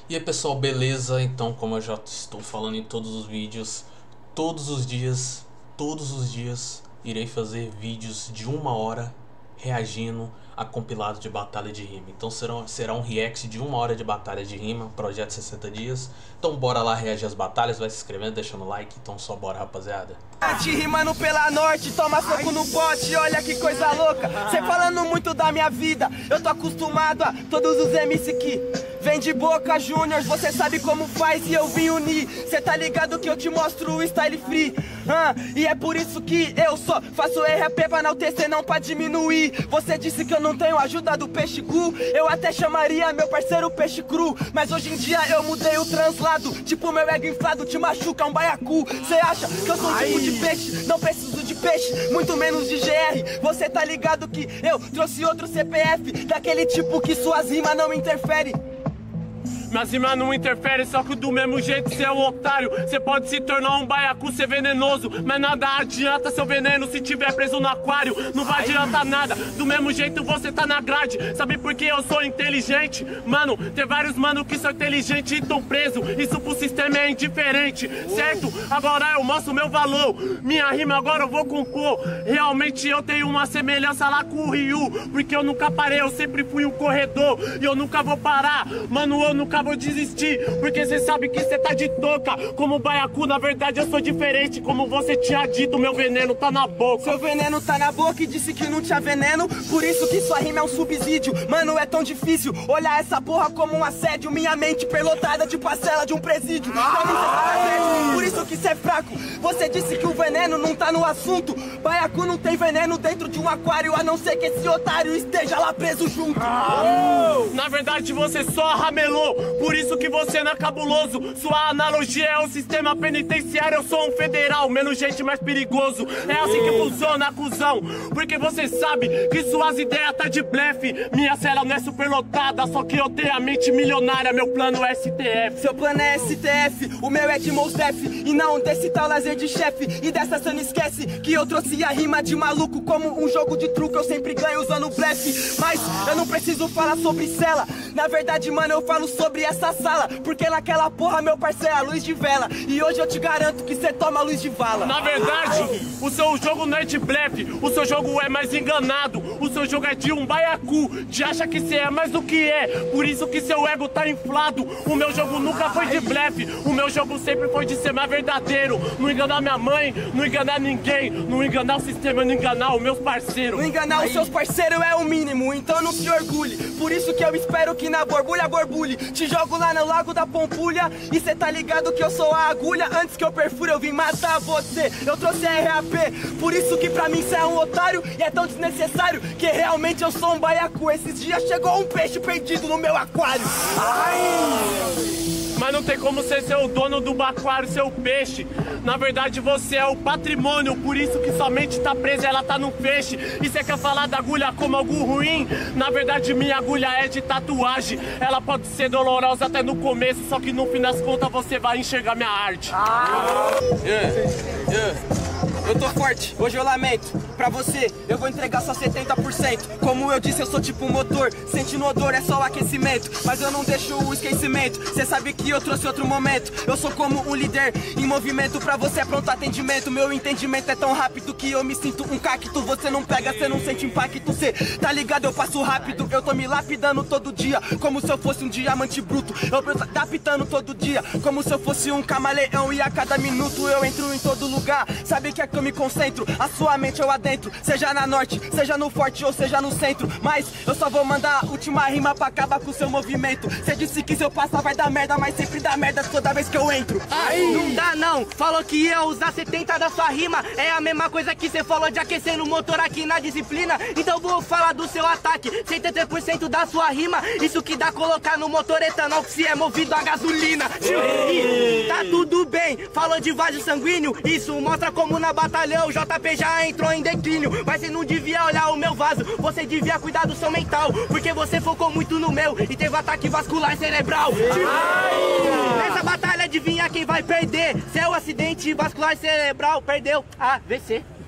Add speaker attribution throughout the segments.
Speaker 1: E aí pessoal, beleza? Então, como eu já estou falando em todos os vídeos, todos os dias irei fazer vídeos de 1 hora reagindo a compilado de batalha de rima. Então será um react de 1 hora de batalha de rima, projeto 60 dias. Então bora lá reagir às batalhas, vai se inscrevendo, deixando like. Então só bora, rapaziada.
Speaker 2: Rimando pela norte, toma soco no bote, olha que coisa louca. Cê falando muito da minha vida, eu tô acostumado a todos os MC que vem de boca, Juniors, você sabe como faz e eu vim unir. Cê tá ligado que eu te mostro o style free, e é por isso que eu só faço RAP pra enaltecer, não pra diminuir. Você disse que eu não tenho ajuda do peixe cru, eu até chamaria meu parceiro peixe cru. Mas hoje em dia eu mudei o translado, tipo meu ego inflado te machuca, um baiacu. Cê acha que eu sou um tipo de peixe? Não preciso de peixe, muito menos de GR. Você tá ligado que eu trouxe outro CPF, daquele tipo que suas rimas não interferem.
Speaker 3: Minhas rimas não interferem, só que do mesmo jeito cê é um otário. Cê pode se tornar um baiacu, ser venenoso, mas nada adianta seu veneno se tiver preso no aquário. Não vai adiantar nada, do mesmo jeito você tá na grade. Sabe por que eu sou inteligente? Mano, tem vários mano que são inteligentes e tão presos. Isso pro sistema é indiferente, certo? Agora eu mostro meu valor, minha rima agora eu vou compor. Realmente eu tenho uma semelhança lá com o Ryu, porque eu nunca parei, eu sempre fui um corredor. E eu nunca vou parar, mano, eu nunca vou desistir, porque cê sabe que cê tá de touca. Como baiacu, na verdade eu sou diferente. Como você tinha dito, meu veneno tá na boca.
Speaker 2: Seu veneno tá na boca e disse que não tinha veneno, por isso que sua rima é um subsídio. Mano, é tão difícil olhar essa porra como um assédio. Minha mente perlotada de parcela de um presídio. Por isso que cê é fraco. Você disse que o veneno não tá no assunto. Baiacu não tem veneno dentro de um aquário, a não ser que esse otário esteja lá preso junto.
Speaker 3: Na verdade você só ramelou, por isso que você não é cabuloso. Sua analogia é o sistema penitenciário, eu sou um federal, menos gente, mais perigoso. É assim que funciona, cuzão, porque você sabe que suas ideias tá de blefe. Minha cela não é superlotada, só que eu tenho a mente milionária. Meu plano é STF.
Speaker 2: Seu plano é STF, o meu é de Mos Def, e não desse tal lazer de chefe. E dessa cê não esquece que eu trouxe a rima de maluco como um jogo de truque, eu sempre ganho usando blefe. Mas eu não preciso falar sobre cela, na verdade, mano, eu falo sobre essa sala, porque naquela porra meu parceiro é a luz de vela, e hoje eu te garanto que cê toma luz de vala.
Speaker 3: Na verdade, o seu jogo não é de blefe, o seu jogo é mais enganado. O seu jogo é de um baiacu, de acha que cê é mais do que é, por isso que seu ego tá inflado. O meu jogo nunca foi de blefe, o meu jogo sempre foi de ser mais verdadeiro. Não enganar minha mãe, não enganar ninguém, não enganar o sistema, não enganar os meus parceiros.
Speaker 2: Não enganar os seus parceiros é o mínimo, então não se orgulhe. Por isso que eu espero que na borbulha borbulhe. Te jogo lá no lago da Pampulha, e cê tá ligado que eu sou a agulha. Antes que eu perfure eu vim matar você, eu trouxe a RAP. Por isso que pra mim cê é um otário, e é tão desnecessário que realmente eu sou um baiacu. Esses dias chegou um peixe perdido no meu aquário.
Speaker 3: Mas não tem como você ser o dono do aquário, seu peixe. Na verdade você é o patrimônio, por isso que sua mente tá presa, ela tá no peixe. E você quer falar da agulha como algo ruim? Na verdade minha agulha é de tatuagem. Ela pode ser dolorosa até no começo, só que no fim das contas você vai enxergar minha arte.
Speaker 2: Eu tô forte, hoje eu lamento. Pra você, eu vou entregar só 70%. Como eu disse, eu sou tipo um motor. Sente no odor, é só o aquecimento, mas eu não deixo o esquecimento. Cê sabe que eu trouxe outro momento. Eu sou como um líder em movimento, pra você é pronto atendimento. Meu entendimento é tão rápido que eu me sinto um cacto. Você não pega, cê não sente impacto. Cê tá ligado, eu passo rápido. Eu tô me lapidando todo dia, como se eu fosse um diamante bruto. Eu tô adaptando todo dia, como se eu fosse um camaleão. E a cada minuto eu entro em todo lugar. Sabe que é que eu me concentro, a sua mente eu adentro. Seja na norte, seja no forte ou seja no centro. Mas eu só vou mandar a última rima pra acabar com o seu movimento. Cê disse que se eu passar vai dar merda, mas sempre dá merda toda vez que eu entro.
Speaker 4: Não dá não, falou que ia usar 70 da sua rima. É a mesma coisa que cê falou de aquecer no motor aqui na disciplina. Então vou falar do seu ataque, 73% da sua rima. Isso que dá colocar no motor etanol que se é movido a gasolina. Tá tudo bem, falou de vaso sanguíneo. Isso mostra como na batalhão o JP já entrou em declínio. Mas você não devia olhar o meu vaso, você devia cuidar do seu mental, porque você focou muito no meu e teve ataque vascular cerebral. Nessa batalha adivinha quem vai perder? Seu acidente vascular cerebral perdeu AVC.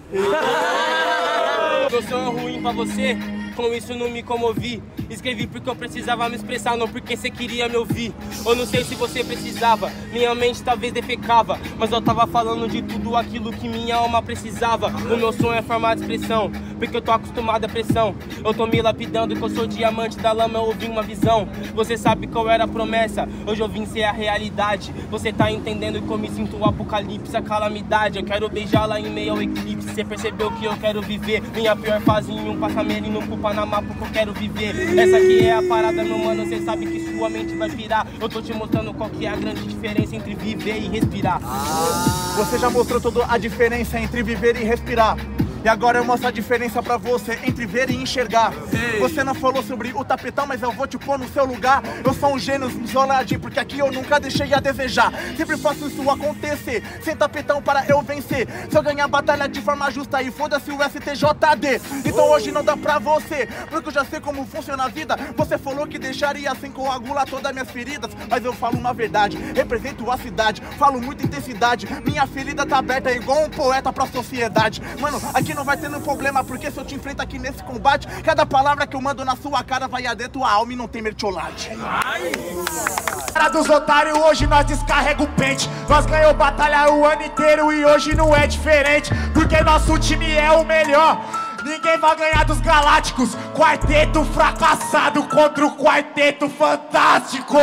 Speaker 2: Meu som é ruim pra você, com isso não me comovi. Escrevi porque eu precisava me expressar, não porque você queria me ouvir. Eu não sei se você precisava, minha mente talvez defecava, mas eu tava falando de tudo aquilo que minha alma precisava. O meu som é forma de expressão, porque eu tô acostumado à pressão. Eu tô me lapidando que eu sou diamante da lama, eu ouvi uma visão. Você sabe qual era a promessa, hoje eu vim ser a realidade. Você tá entendendo que eu me sinto o apocalipse, a calamidade. Eu quero beijá-la em meio ao eclipse, você percebeu que eu quero viver minha pior fase em um passameiro e não pro Panamá, porque eu quero viver. Essa aqui é a parada, meu mano, cê sabe que sua mente vai pirar. Eu tô te mostrando qual que é a grande diferença entre viver e respirar.
Speaker 5: Você já mostrou toda a diferença entre viver e respirar. E agora eu mostro a diferença pra você entre ver e enxergar. Você não falou sobre o tapetão, mas eu vou te pôr no seu lugar. Eu sou um gênio isoladinho, porque aqui eu nunca deixei a desejar. Sempre faço isso acontecer, sem tapetão para eu vencer. Se eu ganhar a batalha de forma justa e foda-se o STJD. Então hoje não dá pra você, porque eu já sei como funciona a vida. Você falou que deixaria sem coagular todas as minhas feridas, mas eu falo uma verdade, represento a cidade, falo muita intensidade. Minha ferida tá aberta igual um poeta pra sociedade. Mano, aqui não vai ter nenhum problema, porque se eu te enfrento aqui nesse combate, cada palavra que eu mando na sua cara vai ader tua alma e não tem mertiolate.
Speaker 6: Cara dos otários, hoje nós descarrega o pente. Nós ganhou batalha o ano inteiro e hoje não é diferente, porque nosso time é o melhor. Ninguém vai ganhar dos galácticos. Quarteto fracassado contra o quarteto fantástico.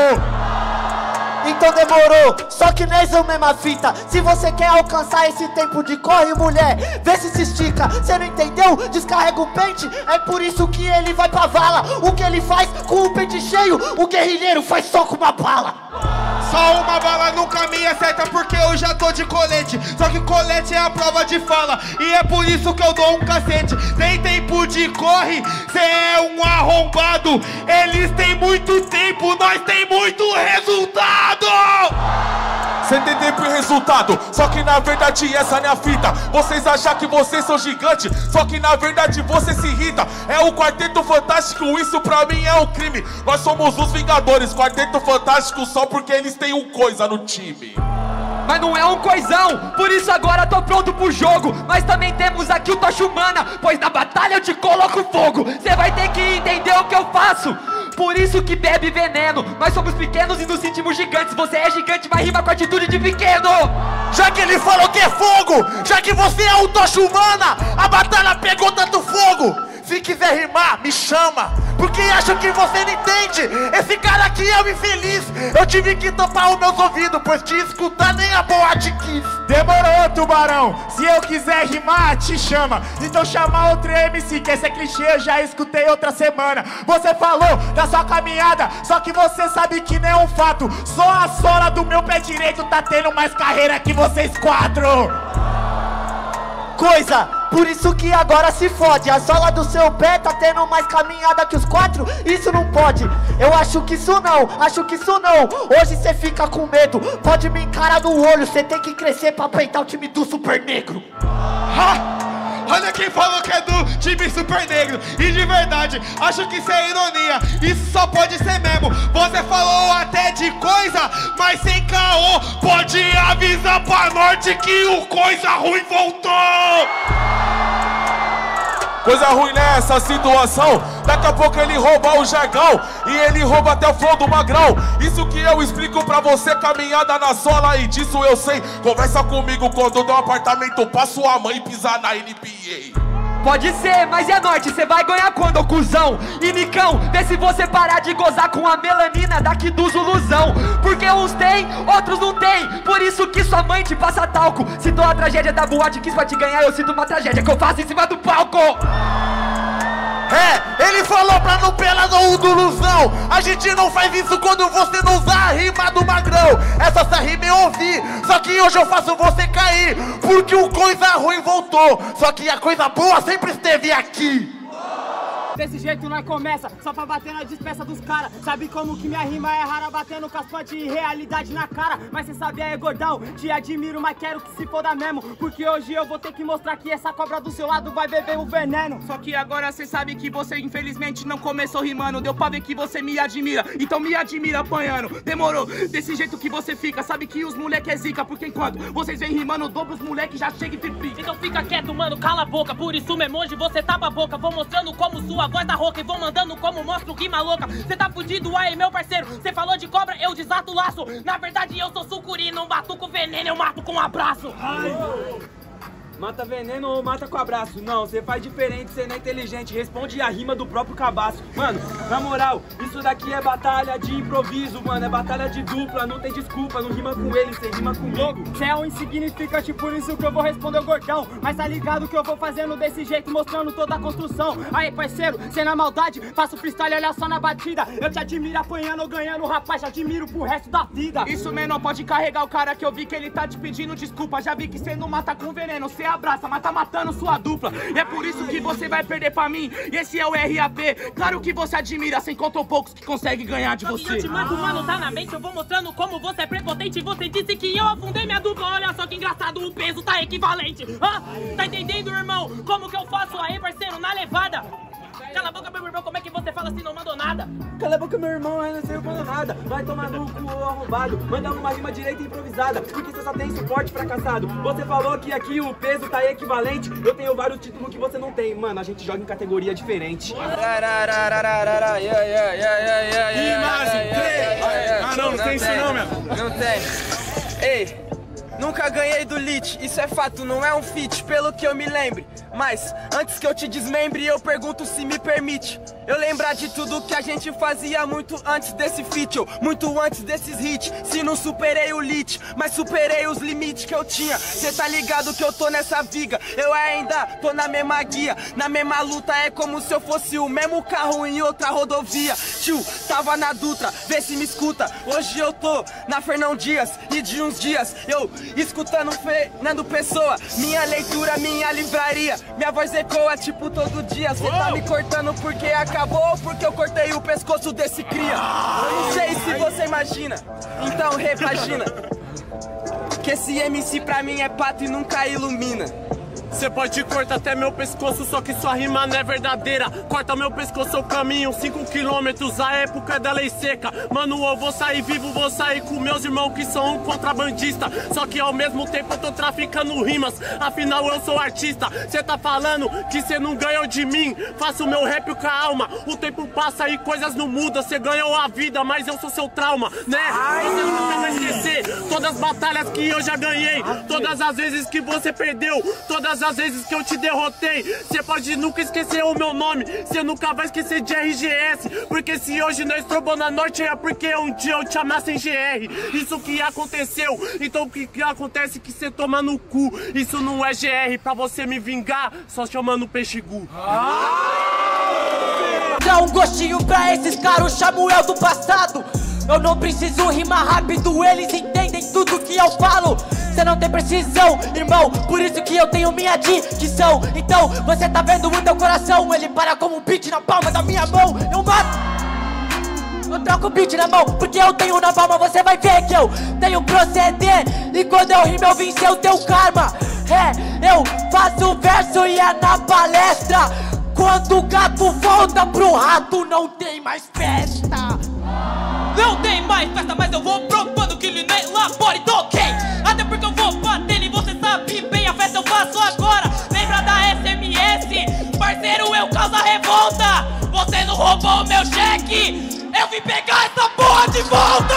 Speaker 7: Então demorou, só que nós é a mesma fita. Se você quer alcançar esse tempo de corre, mulher, vê se estica. Cê não entendeu? Descarrega o pente. É por isso que ele vai pra vala. O que ele faz com o pente cheio, o guerrilheiro faz só com uma bala.
Speaker 6: Só uma bala nunca me acerta, porque eu já tô de colete. Só que colete é a prova de fala, e é por isso que eu dou um cacete. Tem tempo de corre, cê é um arrombado. Eles têm muito tempo, nós tem muito resultado.
Speaker 8: Cê tem tempo e resultado, só que na verdade essa não é a fita. Vocês acham que vocês são gigantes, só que na verdade você se irrita. É o Quarteto Fantástico, isso pra mim é um crime. Nós somos os Vingadores, Quarteto Fantástico só porque eles têm um coisa no time.
Speaker 9: Mas não é um coisão, por isso agora tô pronto pro jogo. Mas também temos aqui o Tocha Humana, pois na batalha eu te coloco fogo. Cê vai ter que entender o que eu faço, por isso que bebe veneno. Nós somos pequenos e nos sentimos gigantes. Você é gigante, mas rima com atitude de pequeno.
Speaker 5: Já que ele falou que é fogo, já que você é o Tocha Humana, a batalha pegou tanto fogo. Se quiser rimar, me chama, porque acho que você não entende. Esse cara aqui é um infeliz. Eu tive que tampar os meus ouvidos, pois te escutar nem a boate quis.
Speaker 6: Demorou, tubarão. Se eu quiser rimar, te chama. Então chama outro MC, que esse é clichê, eu já escutei outra semana. Você falou da sua caminhada, só que você sabe que não é um fato. Só a sola do meu pé direito tá tendo mais carreira que vocês quatro.
Speaker 7: Coisa, por isso que agora se fode. A sola do seu pé tá tendo mais caminhada que os quatro. Isso não pode, eu acho que isso não. Acho que isso não, hoje cê fica com medo. Pode me encarar no olho, cê tem que crescer pra peitar o time do Super Negro.
Speaker 6: Ha! Olha quem falou que é do time Super Negro. E de verdade, acho que isso é ironia. Isso só pode ser mesmo. Você falou até de coisa, mas sem caô. Pode avisar pra norte que o coisa ruim voltou.
Speaker 8: Coisa ruim nessa situação, daqui a pouco ele rouba o jargão e ele rouba até o flow do Magrão. Isso que eu explico pra você, caminhada na sola, e disso eu sei. Conversa comigo quando eu dou um apartamento pra sua mãe pisar na NBA.
Speaker 9: Pode ser, mas é norte, cê vai ganhar quando, ô cuzão? E Micão, vê se você parar de gozar com a melanina daqui do Zuluzão. Porque uns tem, outros não tem, por isso que sua mãe te passa talco. Citou a tragédia da boate, quis pra te ganhar, eu sinto uma tragédia que eu faço em cima do palco.
Speaker 5: É, ele falou pra não pelar no Zuluzão. A gente não faz isso quando você não usa a rima do Magrão. Essa rima eu ouvi, só que hoje eu faço você cair, porque o coisa ruim voltou, só que a coisa boa sempre esteve aqui.
Speaker 2: Desse jeito nós começa, só pra bater na dispensa dos caras. Sabe como que minha rima é rara, batendo caspante e realidade na cara. Mas cê sabe aí, gordão, te admiro, mas quero que se foda mesmo. Porque hoje eu vou ter que mostrar que essa cobra do seu lado vai beber o veneno. Só que agora cê sabe que você infelizmente não começou rimando. Deu pra ver que você me admira, então me admira apanhando. Demorou, desse jeito que você fica, sabe que os moleque é zica. Porque enquanto vocês vêm rimando, o dobro os moleque já chega e triplica.
Speaker 10: Então fica quieto, mano, cala a boca. Por isso mesmo hoje você tapa a boca. Vou mostrando como sua voz tá rouca e vou mandando como mostro rima louca. Cê tá fudido aí, meu parceiro. Cê falou de cobra, eu desato o laço. Na verdade eu sou sucuri, não bato com veneno, eu mato com um abraço.
Speaker 2: Ai. Mata veneno ou mata com abraço? Não, você faz diferente, você não é inteligente. Responde a rima do próprio cabaço. Mano, na moral, isso daqui é batalha de improviso, mano. É batalha de dupla, não tem desculpa. Não rima com ele, você rima comigo. Cê é um insignificante, por isso que eu vou responder o gordão. Mas tá ligado que eu vou fazendo desse jeito, mostrando toda a construção. Aí, parceiro, cê na maldade, faço freestyle, olha só na batida. Eu te admiro apanhando ou ganhando, rapaz, te admiro pro resto da vida. Isso mesmo, não pode carregar o cara que eu vi que ele tá te pedindo desculpa. Já vi que cê não mata com veneno, cê abraça, mas tá matando sua dupla. E é por isso que você vai perder pra mim. Esse é o RAP. Claro que você admira, você encontrou poucos que conseguem ganhar de você.
Speaker 10: Eu te mato, mano, tá na mente. Eu vou mostrando como você é prepotente. Você disse que eu afundei minha dupla. Olha só que engraçado, o peso tá equivalente. Ah, tá entendendo, irmão? Como que eu faço aí, parceiro, na levada? Cala a boca, meu irmão, como é que você fala assim, não mandou nada?
Speaker 2: Cala a boca, meu irmão, eu não sei mandou nada. Vai tomar no cu, ô arrombado. Manda uma rima direita e improvisada, porque você só tem suporte fracassado. Você falou que aqui o peso tá equivalente. Eu tenho vários títulos que você não tem. Mano, a gente joga em categoria diferente.
Speaker 3: Imagem 3! Ah, não tem isso não, meu.
Speaker 2: Não tem. Ei, nunca ganhei do Lit, isso é fato, não é um feat, pelo que eu me lembre. Mas, antes que eu te desmembre, eu pergunto se me permite eu lembrar de tudo que a gente fazia muito antes desse feat, muito antes desses hits. Se não superei o Lit, mas superei os limites que eu tinha. Cê tá ligado que eu tô nessa viga, eu ainda tô na mesma guia, na mesma luta. É como se eu fosse o mesmo carro em outra rodovia. Tio, tava na Dutra, vê se me escuta. Hoje eu tô na Fernão Dias, e de uns dias eu escutando Fernando Pessoa. Minha leitura, minha livraria, minha voz ecoa tipo todo dia. Cê tá me cortando porque acabou, porque eu cortei o pescoço desse cria. Eu não sei se você imagina, então repagina que esse MC pra mim é pato e nunca ilumina.
Speaker 3: Cê pode cortar até meu pescoço, só que sua rima não é verdadeira. Corta meu pescoço, eu caminho 5 quilômetros, a época é da lei seca. Mano, eu vou sair vivo, vou sair com meus irmãos que são um contrabandista. Só que ao mesmo tempo eu tô traficando rimas, afinal eu sou artista. Cê tá falando que cê não ganhou de mim, faço meu rap com a alma. O tempo passa e coisas não mudam, cê ganhou a vida, mas eu sou seu trauma, né? Você nunca vai esquecer todas as batalhas que eu já ganhei, todas as vezes que você perdeu, todas as vezes que eu te derrotei. Você pode nunca esquecer o meu nome, você nunca vai esquecer de RGS. Porque se hoje nós trombou na Norte é porque um dia eu te amasse em GR. Isso que aconteceu, então o que acontece que você toma no cu. Isso não é GR, pra você me vingar, só chamando Peixe-Gu.
Speaker 4: Dá um gostinho pra esses caras, o Samuel do passado. Eu não preciso rimar rápido, eles entendem tudo que eu falo. Cê não tem precisão, irmão, por isso que eu tenho minha dicção. Então, você tá vendo o teu coração, ele para como um beat na palma da minha mão. Eu mato, eu troco o beat na mão, porque eu tenho na palma. Você vai ver que eu tenho proceder, e quando eu rimo eu vencer o teu karma. É, eu faço verso e é na palestra. Quando o gato volta pro rato, não tem mais festa.
Speaker 10: Não tem mais festa, mas eu vou provando que ele nem labore, toquei. Até porque eu vou bater e você sabe bem, a festa eu faço agora. Lembra da SMS? Parceiro, eu causo a revolta. Você não roubou o meu cheque, eu vim pegar essa porra de volta.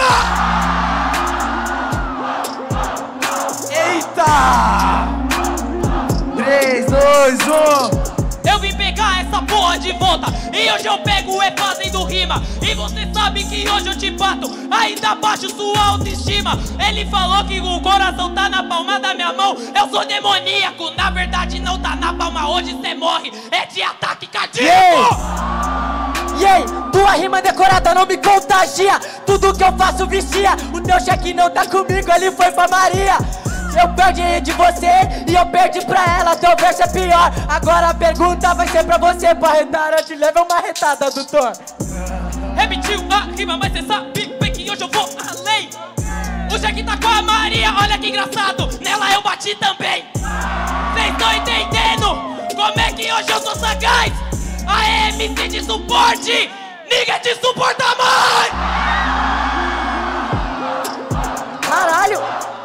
Speaker 2: Eita! 3, 2, 1.
Speaker 10: Eu vim pegar essa porra de volta, e hoje eu pego e fazendo rima. E você sabe que hoje eu te bato, ainda baixo sua autoestima. Ele falou que o coração tá na palma da minha mão, eu sou demoníaco. Na verdade não tá na palma, hoje cê morre, é de ataque cardíaco.
Speaker 4: Yey, tua rima decorada não me contagia, tudo que eu faço vicia. O teu cheque não tá comigo, ele foi pra Maria. Eu perdi de você e eu perdi pra ela. Teu verso é pior. Agora a pergunta vai ser pra você. Pra retar, eu te levo uma retada do Thor.
Speaker 10: Repetiu a rima, mas cê sabe bem que hoje eu vou além. O Jack tá com a Maria, olha que engraçado. Nela eu bati também. Cês tão entendendo como é que hoje eu sou sagaz? A MC de suporte, ninguém te suporta mais.
Speaker 4: Caralho!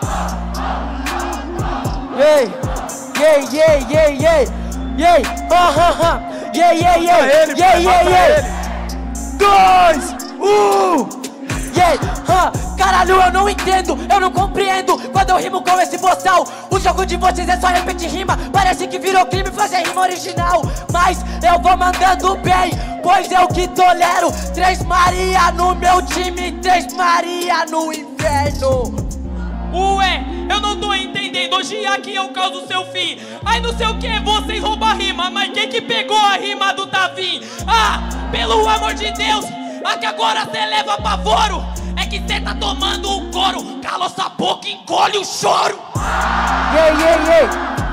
Speaker 4: Yey, yey, yey, yey, yey, yey, yey, yey, yey, yey, yey, yey. 2, 1, yey, caralho, eu não entendo, eu não compreendo quando eu rimo com esse boçal. O jogo de vocês é só repetir rima, parece que virou crime fazer rima original. Mas eu vou mandando bem, pois eu que tolero. 3 Maria no meu time, 3 Maria no inferno.
Speaker 10: Ué, eu não tô entendendo, hoje aqui eu causo seu fim. Aí não sei o que, vocês roubam a rima, mas quem que pegou a rima do Tavim? Ah, pelo amor de Deus, aqui agora cê leva pavoro. É que cê tá tomando um couro, cala sua boca e engole o choro.
Speaker 4: Yey, yey, yey.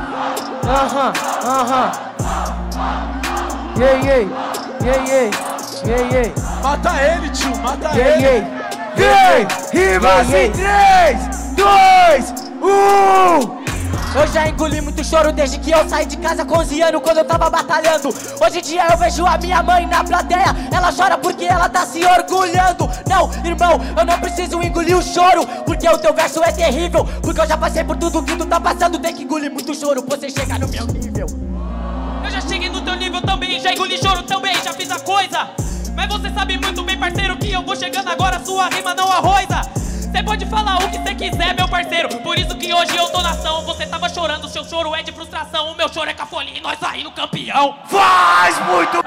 Speaker 4: Yey, yey, yey, yey, yey, yey.
Speaker 5: Mata ele, tio, mata
Speaker 4: yey,
Speaker 5: ele.
Speaker 4: Yey,
Speaker 5: yey. Rimas em 3, 2, 1.
Speaker 4: Eu já engoli muito choro desde que eu saí de casa com 11 anos, quando eu tava batalhando. Hoje em dia eu vejo a minha mãe na plateia, ela chora porque ela tá se orgulhando. Não, irmão, eu não preciso engolir o choro, porque o teu verso é terrível. Porque eu já passei por tudo que tu tá passando, tem que engolir muito choro pra você chegar no meu nível.
Speaker 10: Eu já cheguei no teu nível também, já engoli choro também, já fiz a coisa. Mas você sabe muito bem, parceiro, que eu vou chegando agora, sua rima não arroza. Cê pode falar o que cê quiser, meu parceiro, por isso que hoje eu tô na ação. Você tava chorando, seu choro é de frustração, o meu choro é com a folhinha e nós aí no campeão.
Speaker 5: Faz muito!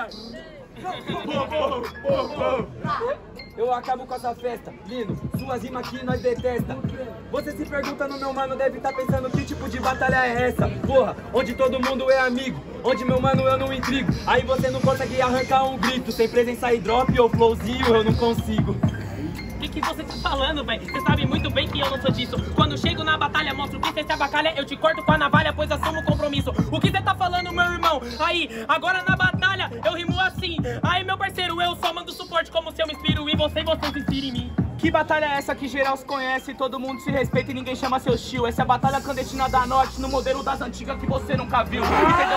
Speaker 2: Eu acabo com essa festa, lindo, suas rimas aqui nós detesta. Você se pergunta no meu mano, deve tá pensando que tipo de batalha é essa? Porra, onde todo mundo é amigo, onde meu mano eu não intrigo. Aí você não consegue arrancar um grito, sem presença e drop ou flowzinho eu não consigo.
Speaker 10: O que você tá falando, velho? Você sabe muito bem que eu não sou disso. Quando chego na batalha, mostro que cê se abacalha, eu te corto com a navalha, pois assumo o compromisso. O que você tá falando, meu irmão? Aí, agora na batalha, eu rimo assim. Aí, meu parceiro, eu só mando suporte como se eu me inspiro em você e você se inspira em mim.
Speaker 2: Que batalha é essa que geral se conhece, todo mundo se respeita e ninguém chama seu tio? Essa é a batalha clandestina da Norte, no modelo das antigas que você nunca viu. Entendeu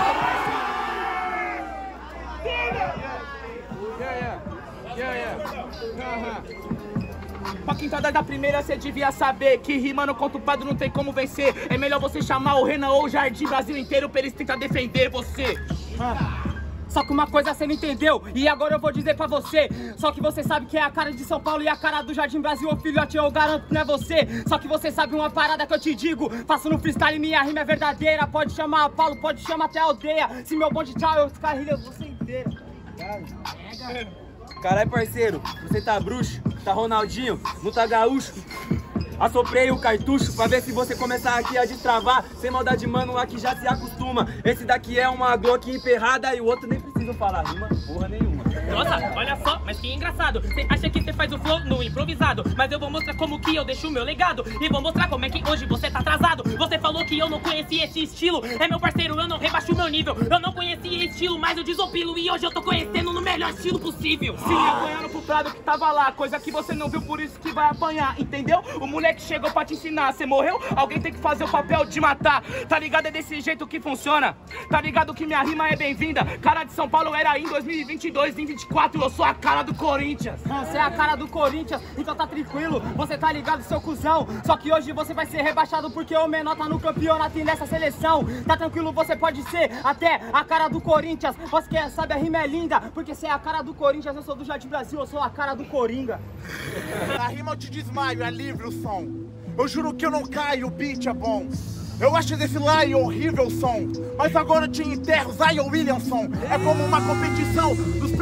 Speaker 2: como Pra quem tá da primeira, cê devia saber que rimando contra o padre não tem como vencer. É melhor você chamar o Renan ou o Jardim Brasil inteiro pra eles tentar defender você.
Speaker 11: Só que uma coisa você não entendeu, e agora eu vou dizer pra você. Só que você sabe que é a cara de São Paulo e a cara do Jardim Brasil, ô filhote, eu garanto que não é você. Só que você sabe uma parada que eu te digo, faço no freestyle, minha rima é verdadeira. Pode chamar Paulo, pode chamar até a aldeia. Se meu bonde tchau, eu descarrilho você inteira.
Speaker 2: Caralho, parceiro, você tá bruxo, tá Ronaldinho, não tá gaúcho? Assoprei o cartucho pra ver se você começar aqui a destravar. Sem maldade, mano, aqui já se acostuma. Esse daqui é uma Glock emperrada e o outro nem precisa falar rima porra nenhuma.
Speaker 10: Nossa, olha só, mas que engraçado. Você acha que você faz o flow no improvisado, mas eu vou mostrar como que eu deixo o meu legado. E vou mostrar como é que hoje você tá atrasado. Você falou que eu não conhecia esse estilo. É, meu parceiro, eu não rebaixo o meu nível. Eu não conhecia esse estilo, mas eu desopilo. E hoje eu tô conhecendo no melhor estilo possível.
Speaker 2: Sim, apanhando pro prado que tava lá, coisa que você não viu, por isso que vai apanhar, entendeu? O moleque chegou pra te ensinar, você morreu? Alguém tem que fazer o papel de matar. Tá ligado? É desse jeito que funciona. Tá ligado que minha rima é bem-vinda. Cara de São Paulo era em 2022, em 24 eu sou a cara do Corinthians.
Speaker 11: Você é a cara do Corinthians, então tá tranquilo. Você tá ligado, seu cuzão. Só que hoje você vai ser rebaixado porque o menor tá no campeonato e nessa seleção. Tá tranquilo, você pode ser até a cara do Corinthians. Você quer sabe, a rima é linda, porque você é a cara do Corinthians, eu sou do Jardim Brasil, eu sou a cara do Coringa.
Speaker 5: Na rima eu te desmaio, é livre o som. Eu juro que eu não caio, o beat é bom. Eu acho desse Lion horrível som, mas agora eu te enterro, Zion Williamson. É como uma competição dos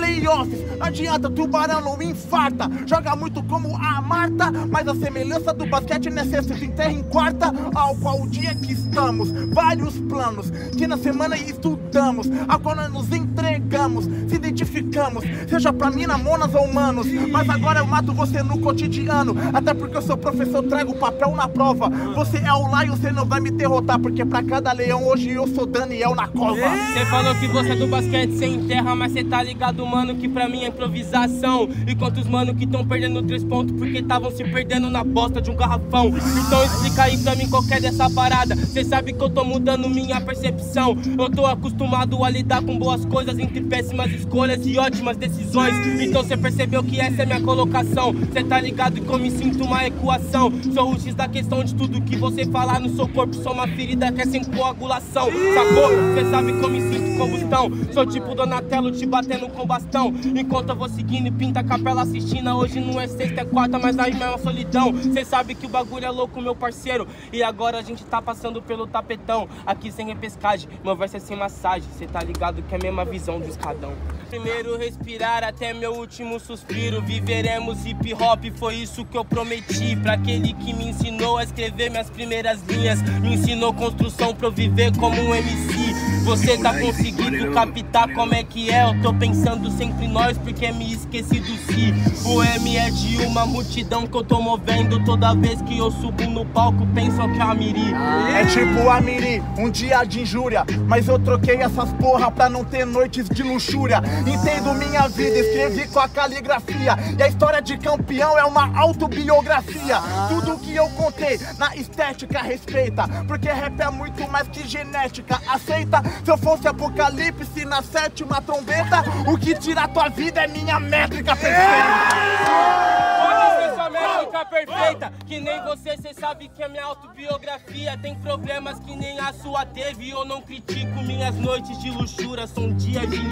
Speaker 5: playoffs. Não adianta, tubarão não infarta. Joga muito como a Marta, mas a semelhança do basquete necessita em terra em quarta. Ao qual o dia que estamos, vários planos que na semana estudamos. Agora nos entregamos, se identificamos, seja pra mina, monas ou manos. Mas agora eu mato você no cotidiano, até porque eu sou professor, trago o papel na prova. Você é o Lion, você não vai me derrotar, porque pra cada leão hoje eu sou Daniel na cova.
Speaker 11: Cê falou que você é do basquete sem enterra, mas cê tá ligado, mano, que pra mim é improvisação. E quantos mano que tão perdendo 3 pontos porque estavam se perdendo na bosta de um garrafão. Então explica aí pra mim qualquer dessa parada. Cê sabe que eu tô mudando minha percepção. Eu tô acostumado a lidar com boas coisas entre péssimas escolhas e ótimas decisões. Então cê percebeu que essa é minha colocação. Cê tá ligado que eu me sinto uma equação. Sou o X da questão de tudo que você falar no seu corpo. Sou uma ferida que é sem coagulação. Sacou? Cê sabe que eu me sinto combustão. Sou tipo Donatello te batendo com bastão. Enquanto eu vou seguindo e pinta a capela assistindo. Hoje não é sexta, é quarta, mas aí é uma solidão. Cê sabe que o bagulho é louco, meu parceiro. E agora a gente tá passando pelo tapetão. Aqui sem repescagem, meu verso é sem massagem. Cê tá ligado que é a mesma visão do escadão. Primeiro respirar até meu último suspiro. Viveremos hip hop, foi isso que eu prometi. Pra aquele que me ensinou a escrever minhas primeiras linhas. Me ensinou construção pra eu viver como um MC. Você tá conseguindo captar como é que é? Eu tô pensando sempre nós porque me esqueci do si. O M é de uma multidão que eu tô movendo. Toda vez que eu subo no palco pensam que é a Miri.
Speaker 5: É tipo a Miri, um dia de injúria. Mas eu troquei essas porra pra não ter noites de luxúria. Entendo minha vida, escrevi com a caligrafia. E a história de campeão é uma autobiografia. Tudo que eu contei na estética respeita, porque rap é muito mais que genética, aceita? Se eu fosse apocalipse na 7ª trombeta, o que tira a tua vida é minha métrica perfeita.
Speaker 11: Pode ser sua métrica perfeita, que nem você, cê sabe que é minha autobiografia. Tem problemas que nem a sua teve. Eu não critico minhas noites de luxúria, são dias de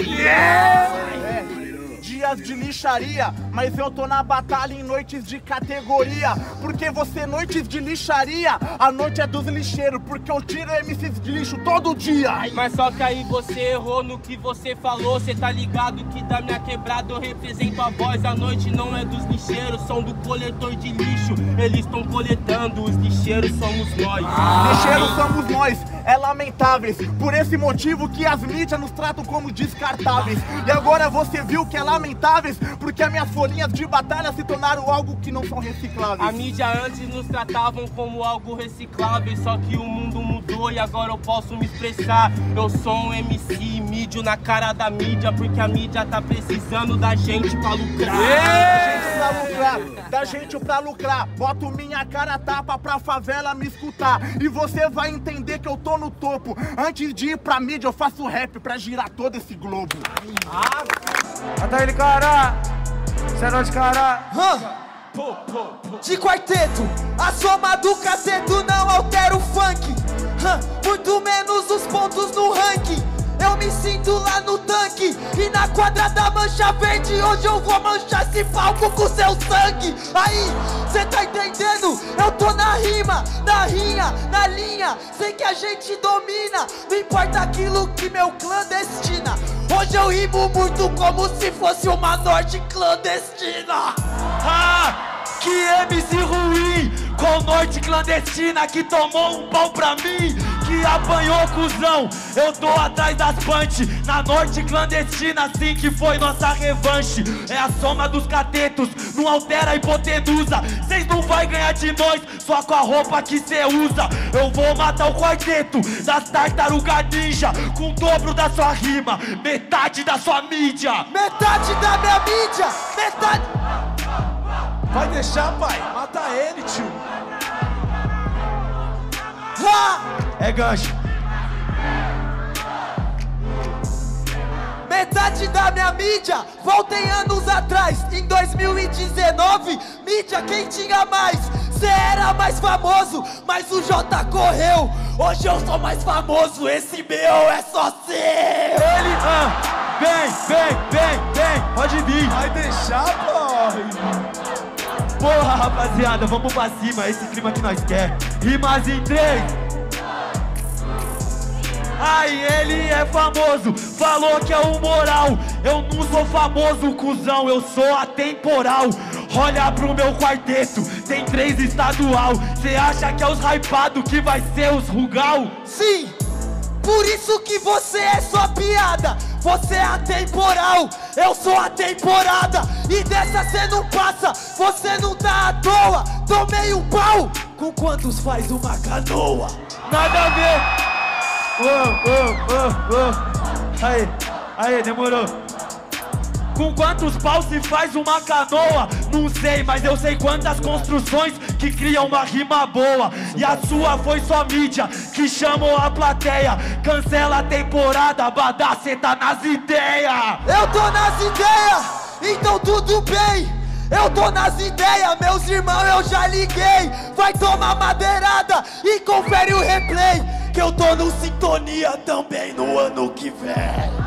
Speaker 11: lixaria.
Speaker 5: Dias de lixaria, mas eu tô na batalha em noites de categoria. Porque você noites de lixaria, a noite é dos lixeiros, porque eu tiro MCs de lixo todo dia.
Speaker 11: Mas só que aí você errou no que você falou. Cê tá ligado que da minha quebrada eu represento a voz. A noite não é dos lixeiros, são do coletor de lixo. Eles estão coletando, os lixeiros somos nós.
Speaker 5: Lixeiros somos nós, é lamentáveis. Por esse motivo que as mídias nos tratam como descartáveis. E agora você viu que é lamentáveis, porque as minhas folhinhas de batalha se tornaram algo que não são recicláveis.
Speaker 11: A mídia antes nos tratavam como algo reciclável, só que o mundo mudou e agora eu posso me expressar. Eu sou um MC, mídio na cara da mídia, porque a mídia tá precisando da gente pra lucrar.
Speaker 5: Da gente pra lucrar. Boto minha cara tapa pra favela me escutar. E você vai entender que eu tô no topo. Antes de ir pra mídia eu faço rap pra girar todo esse globo.
Speaker 12: Mata ele, cara! Cê é nóis, cara!
Speaker 7: De quarteto, a soma do cateto não altera o funk. Muito menos os pontos no ranking. Eu me sinto lá no tanque e na quadra da mancha verde. Hoje eu vou manchar esse palco com seu sangue. Aí, cê tá entendendo? Eu tô na rima, na rinha, na linha. Sei que a gente domina, não importa aquilo que meu clã destina. Hoje eu rimo muito como se fosse uma norte clandestina.
Speaker 12: Que MC ruim, com norte clandestina que tomou um pau pra mim, que apanhou, cuzão. Eu tô atrás das punch, na norte clandestina, assim que foi nossa revanche. É a soma dos catetos, não altera a hipotenusa. Cês não vai ganhar de nós, só com a roupa que cê usa. Eu vou matar o quarteto das tartarugas ninja, com o dobro da sua rima, metade da sua mídia.
Speaker 7: Metade da minha mídia, metade...
Speaker 12: Vai deixar, pai? Mata ele, tio. É gancho.
Speaker 7: Metade da minha mídia, voltei anos atrás. Em 2019, mídia quem tinha mais? Cê era mais famoso, mas o J correu. Hoje eu sou mais famoso, esse meu é só seu.
Speaker 12: Ele, vem, pode vir. Vai deixar, pai? Porra, rapaziada, vamos pra cima, esse clima que nós quer. Rimas em 3. Aí ele é famoso, falou que é o moral. Eu não sou famoso, cuzão, eu sou atemporal. Olha pro meu quarteto, tem 3 estadual. Cê acha que é os hypado que vai ser os Rugal?
Speaker 7: Sim, por isso que você é só piada. Você é atemporal, eu sou a temporada. E dessa cê não passa, você não tá à toa. Tomei um pau, com quantos faz uma canoa?
Speaker 12: Nada a ver. Aí, demorou. Com quantos pau se faz uma canoa? Não sei, mas eu sei quantas construções que criam uma rima boa. E a sua foi só mídia que chamou a plateia. Cancela a temporada, Badá, cê tá nas ideias.
Speaker 7: Eu tô nas ideias, então tudo bem. Eu tô nas ideias, meus irmãos eu já liguei. Vai tomar madeirada e confere o replay, que eu tô no Sintonia também no ano que vem.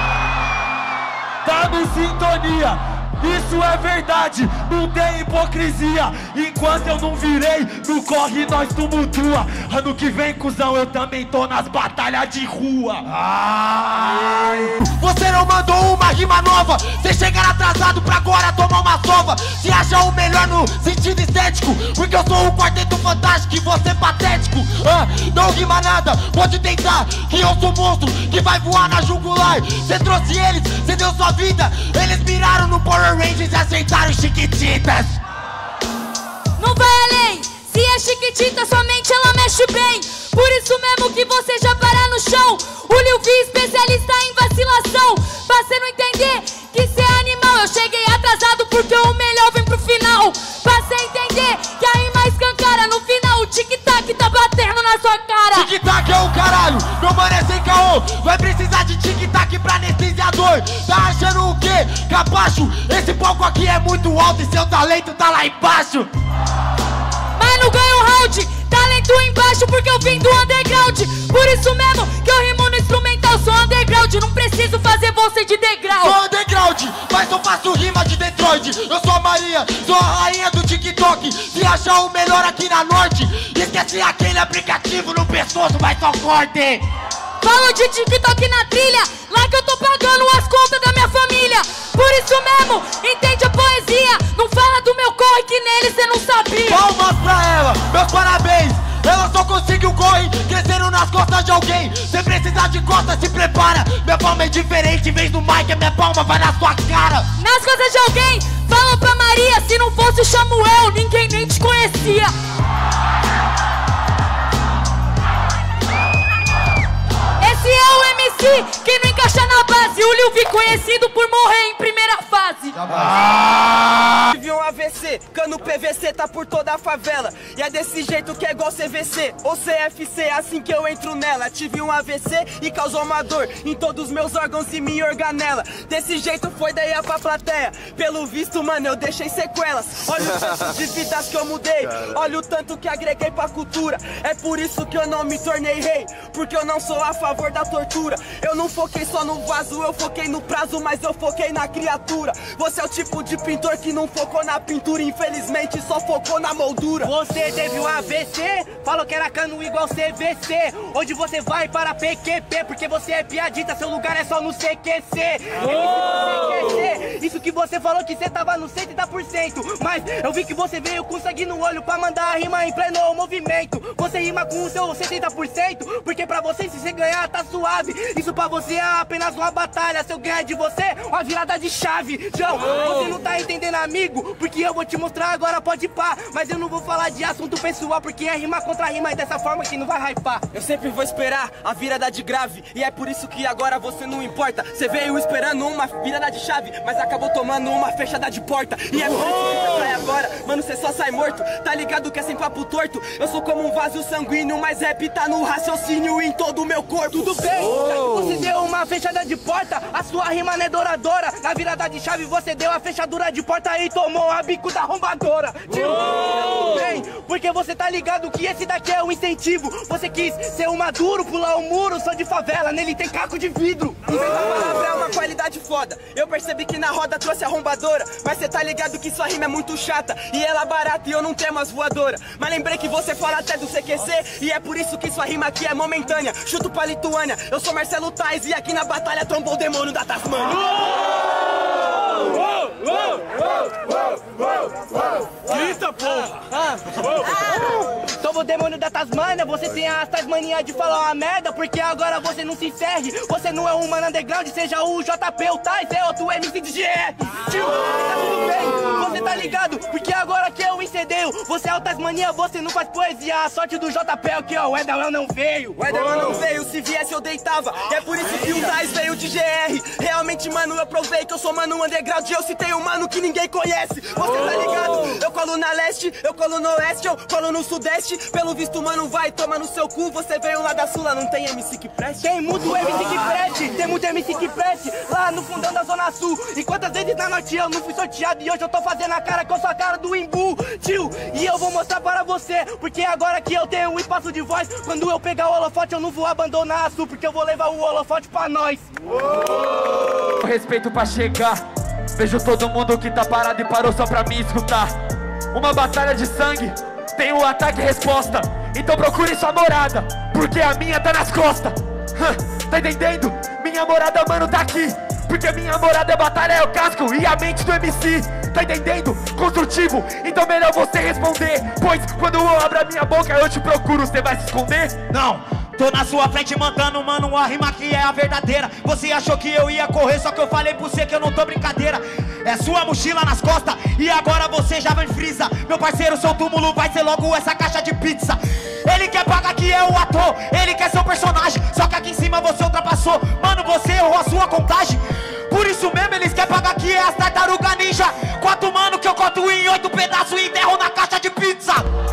Speaker 12: Tá no Sintonia, isso é verdade, não tem hipocrisia. Enquanto eu não virei, no corre nós tumultua. Ano que vem, cuzão, eu também tô nas batalhas de rua. Ai.
Speaker 7: Você não mandou uma rima nova, cê chegar atrasado pra agora tomar uma sova. Se acha o melhor no sentido estético, porque eu sou o quarteto fantástico e você é patético. Não rima nada, pode tentar, que eu sou monstro que vai voar na jugular. Cê trouxe eles, cê deu sua vida, eles miraram no Power Rangers e aceitaram Chiquititas.
Speaker 13: Não vai além, se é Chiquitita, somente ela mexe bem. Por isso mesmo que você já para no chão. O Lil V, especialista em vacilação. Pra cê não entender que cê é animal, eu cheguei atrasado porque o melhor vem pro final. Pra cê entender que a rima escancara no final. O tic-tac tá batendo na sua cara.
Speaker 7: Tic-tac é o caralho, meu mano é sem caô. Vai precisar de tic-tac pra anestesiador. Tá achando o quê, capacho? Esse palco aqui é muito alto e seu talento tá lá embaixo.
Speaker 13: Mas não ganho round, talento embaixo porque eu vim do underground. Por isso mesmo que eu rimo no instrumental, sou underground. Não preciso fazer você de degrau.
Speaker 7: Sou underground, mas eu faço rima de Detroit. Eu sou a Maria, sou a rainha do TikTok. Se achar o melhor aqui na Norte, esquece aquele aplicativo no pescoço, vai só corte.
Speaker 13: Falo de TikTok na trilha, lá que eu tô pagando as contas da minha família. Por isso mesmo, entende a poesia. Não fala do meu corre que nele cê não sabia.
Speaker 7: Palmas pra ela, meus parabéns. Ela só conseguiu corre, crescendo nas costas de alguém. Se precisar de costas, se prepara. Minha palma é diferente, em vez do mic, a minha palma vai na sua cara.
Speaker 13: Nas costas de alguém, falam pra Maria. Se não fosse o Samuel, ninguém nem te conhecia. Esse é o MC que não encaixa na base. O Lil V conhecido por morrer em primeira fase.
Speaker 2: Tive um AVC, cano PVC tá por toda a favela. E é desse jeito que é igual CVC ou CFC, assim que eu entro nela. Tive um AVC e causou uma dor em todos os meus órgãos e minha organela. Desse jeito foi daí pra plateia. Pelo visto, mano, eu deixei sequelas. Olha o tanto de vidas que eu mudei, olha o tanto que agreguei pra cultura. É por isso que eu não me tornei rei, porque eu não sou a favor da tortura. Eu não foquei só no vaso, eu foquei no prazo, mas eu foquei na criatura. Você é o tipo de pintor que não focou na pintura, infelizmente só focou na moldura.
Speaker 4: Você teve um AVC, falou que era cano igual CVC. Onde você vai para PQP, porque você é piadita, seu lugar é só no CQC. Isso que você falou que você tava no 100%, mas eu vi que você veio com sangue no olho pra mandar a rima em pleno movimento. Você rima com o seu 70%, porque pra você se você ganhar tá suave. Isso pra você é apenas uma batalha, se eu ganhar de você, uma virada de chave. João, você não tá entendendo, amigo, porque eu vou te mostrar agora, pode pá. Mas eu não vou falar de assunto pessoal, porque é rima contra rima e dessa forma que não vai hypar.
Speaker 2: Eu sempre vou esperar a virada de grave, e é por isso que agora você não importa. Você veio esperando uma virada de chave, mas acabou tomando uma fechada de porta. E é por isso que você sai agora, mano, você só sai morto. Tá ligado que é sem papo torto. Eu sou como um vaso sanguíneo, mas rap tá no raciocínio em todo o meu corpo.
Speaker 4: Tudo bem, já que você deu uma fechada de porta, a sua rima não é douradora. Na virada de chave você deu a fechadura de porta e tomou a bico da arrombadora. Tudo bem, porque você tá ligado que esse daqui é o incentivo. Você quis ser um maduro, pular o muro, sou de favela, nele tem caco de vidro.
Speaker 2: Inventar palavra é uma qualidade foda. Eu percebi que na roda trouxe arrombadora, mas cê tá ligado que sua rima é muito chata e ela barata e eu não tenho as voadora. Mas lembrei que você fala até do CQC e é por isso que sua rima aqui é momentânea. Chuto pra Lituânia, eu sou Marcelo Tais e aqui na batalha trombou o demônio da Tasmânia.
Speaker 4: Grita, porra! Toma o demônio da Tasmânia, você tem as Tasmania de falar uma merda, porque agora você não se encerre. Você não é um mano underground, seja o JP, o Tais, é outro MC de GR. Tio, tá tudo bem, você tá ligado, porque agora que eu incendeio. Você é o Tasmania, você não faz poesia. A sorte do JP é que ó, o Edelman não veio.
Speaker 2: O Edelman não veio, se viesse eu deitava. É por isso que o Tais veio de GR. Realmente, mano, eu provei que eu sou mano underground e eu citei um mano que ninguém conhece. Você tá ligado? Eu colo na leste, eu colo no oeste, eu colo no sudeste. Pelo visto, mano, vai tomar no seu cu. Você veio lá da Sula, não tem MC que preste?
Speaker 4: Tem muito MC que preste, tem muito MC que preste lá no fundão da Zona Sul. E quantas vezes na noite eu não fui sorteado e hoje eu tô fazendo a cara que eu sou a cara do Imbu, tio. E eu vou mostrar para você, porque agora que eu tenho um espaço de voz, quando eu pegar o holofote eu não vou abandonar a Sul, porque eu vou levar o holofote pra nós.
Speaker 9: Respeito pra chegar, vejo todo mundo que tá parado e parou só pra me escutar. Uma batalha de sangue, tem um ataque e resposta. Então procure sua morada, porque a minha tá nas costas. Tá entendendo? Minha morada, mano, tá aqui, porque minha morada é batalha, é o casco e a mente do MC. Tá entendendo? Construtivo, então melhor você responder, pois quando eu abro a minha boca eu te procuro, você vai se esconder?
Speaker 12: Não, tô na sua frente mandando, mano, uma rima que é a verdadeira. Você achou que eu ia correr, só que eu falei pra você que eu não tô brincadeira. É sua mochila nas costas e agora você já vai frisa. Meu parceiro, seu túmulo vai ser logo essa caixa de pizza. Ele quer pagar que é o ator, ele quer ser o personagem, só que aqui em cima você ultrapassou. Mano, você errou a sua contagem. Por isso mesmo eles querem pagar que é as tartaruga ninja. 4 mano que eu corto em 8 pedaços e enterro na caixa de pizza.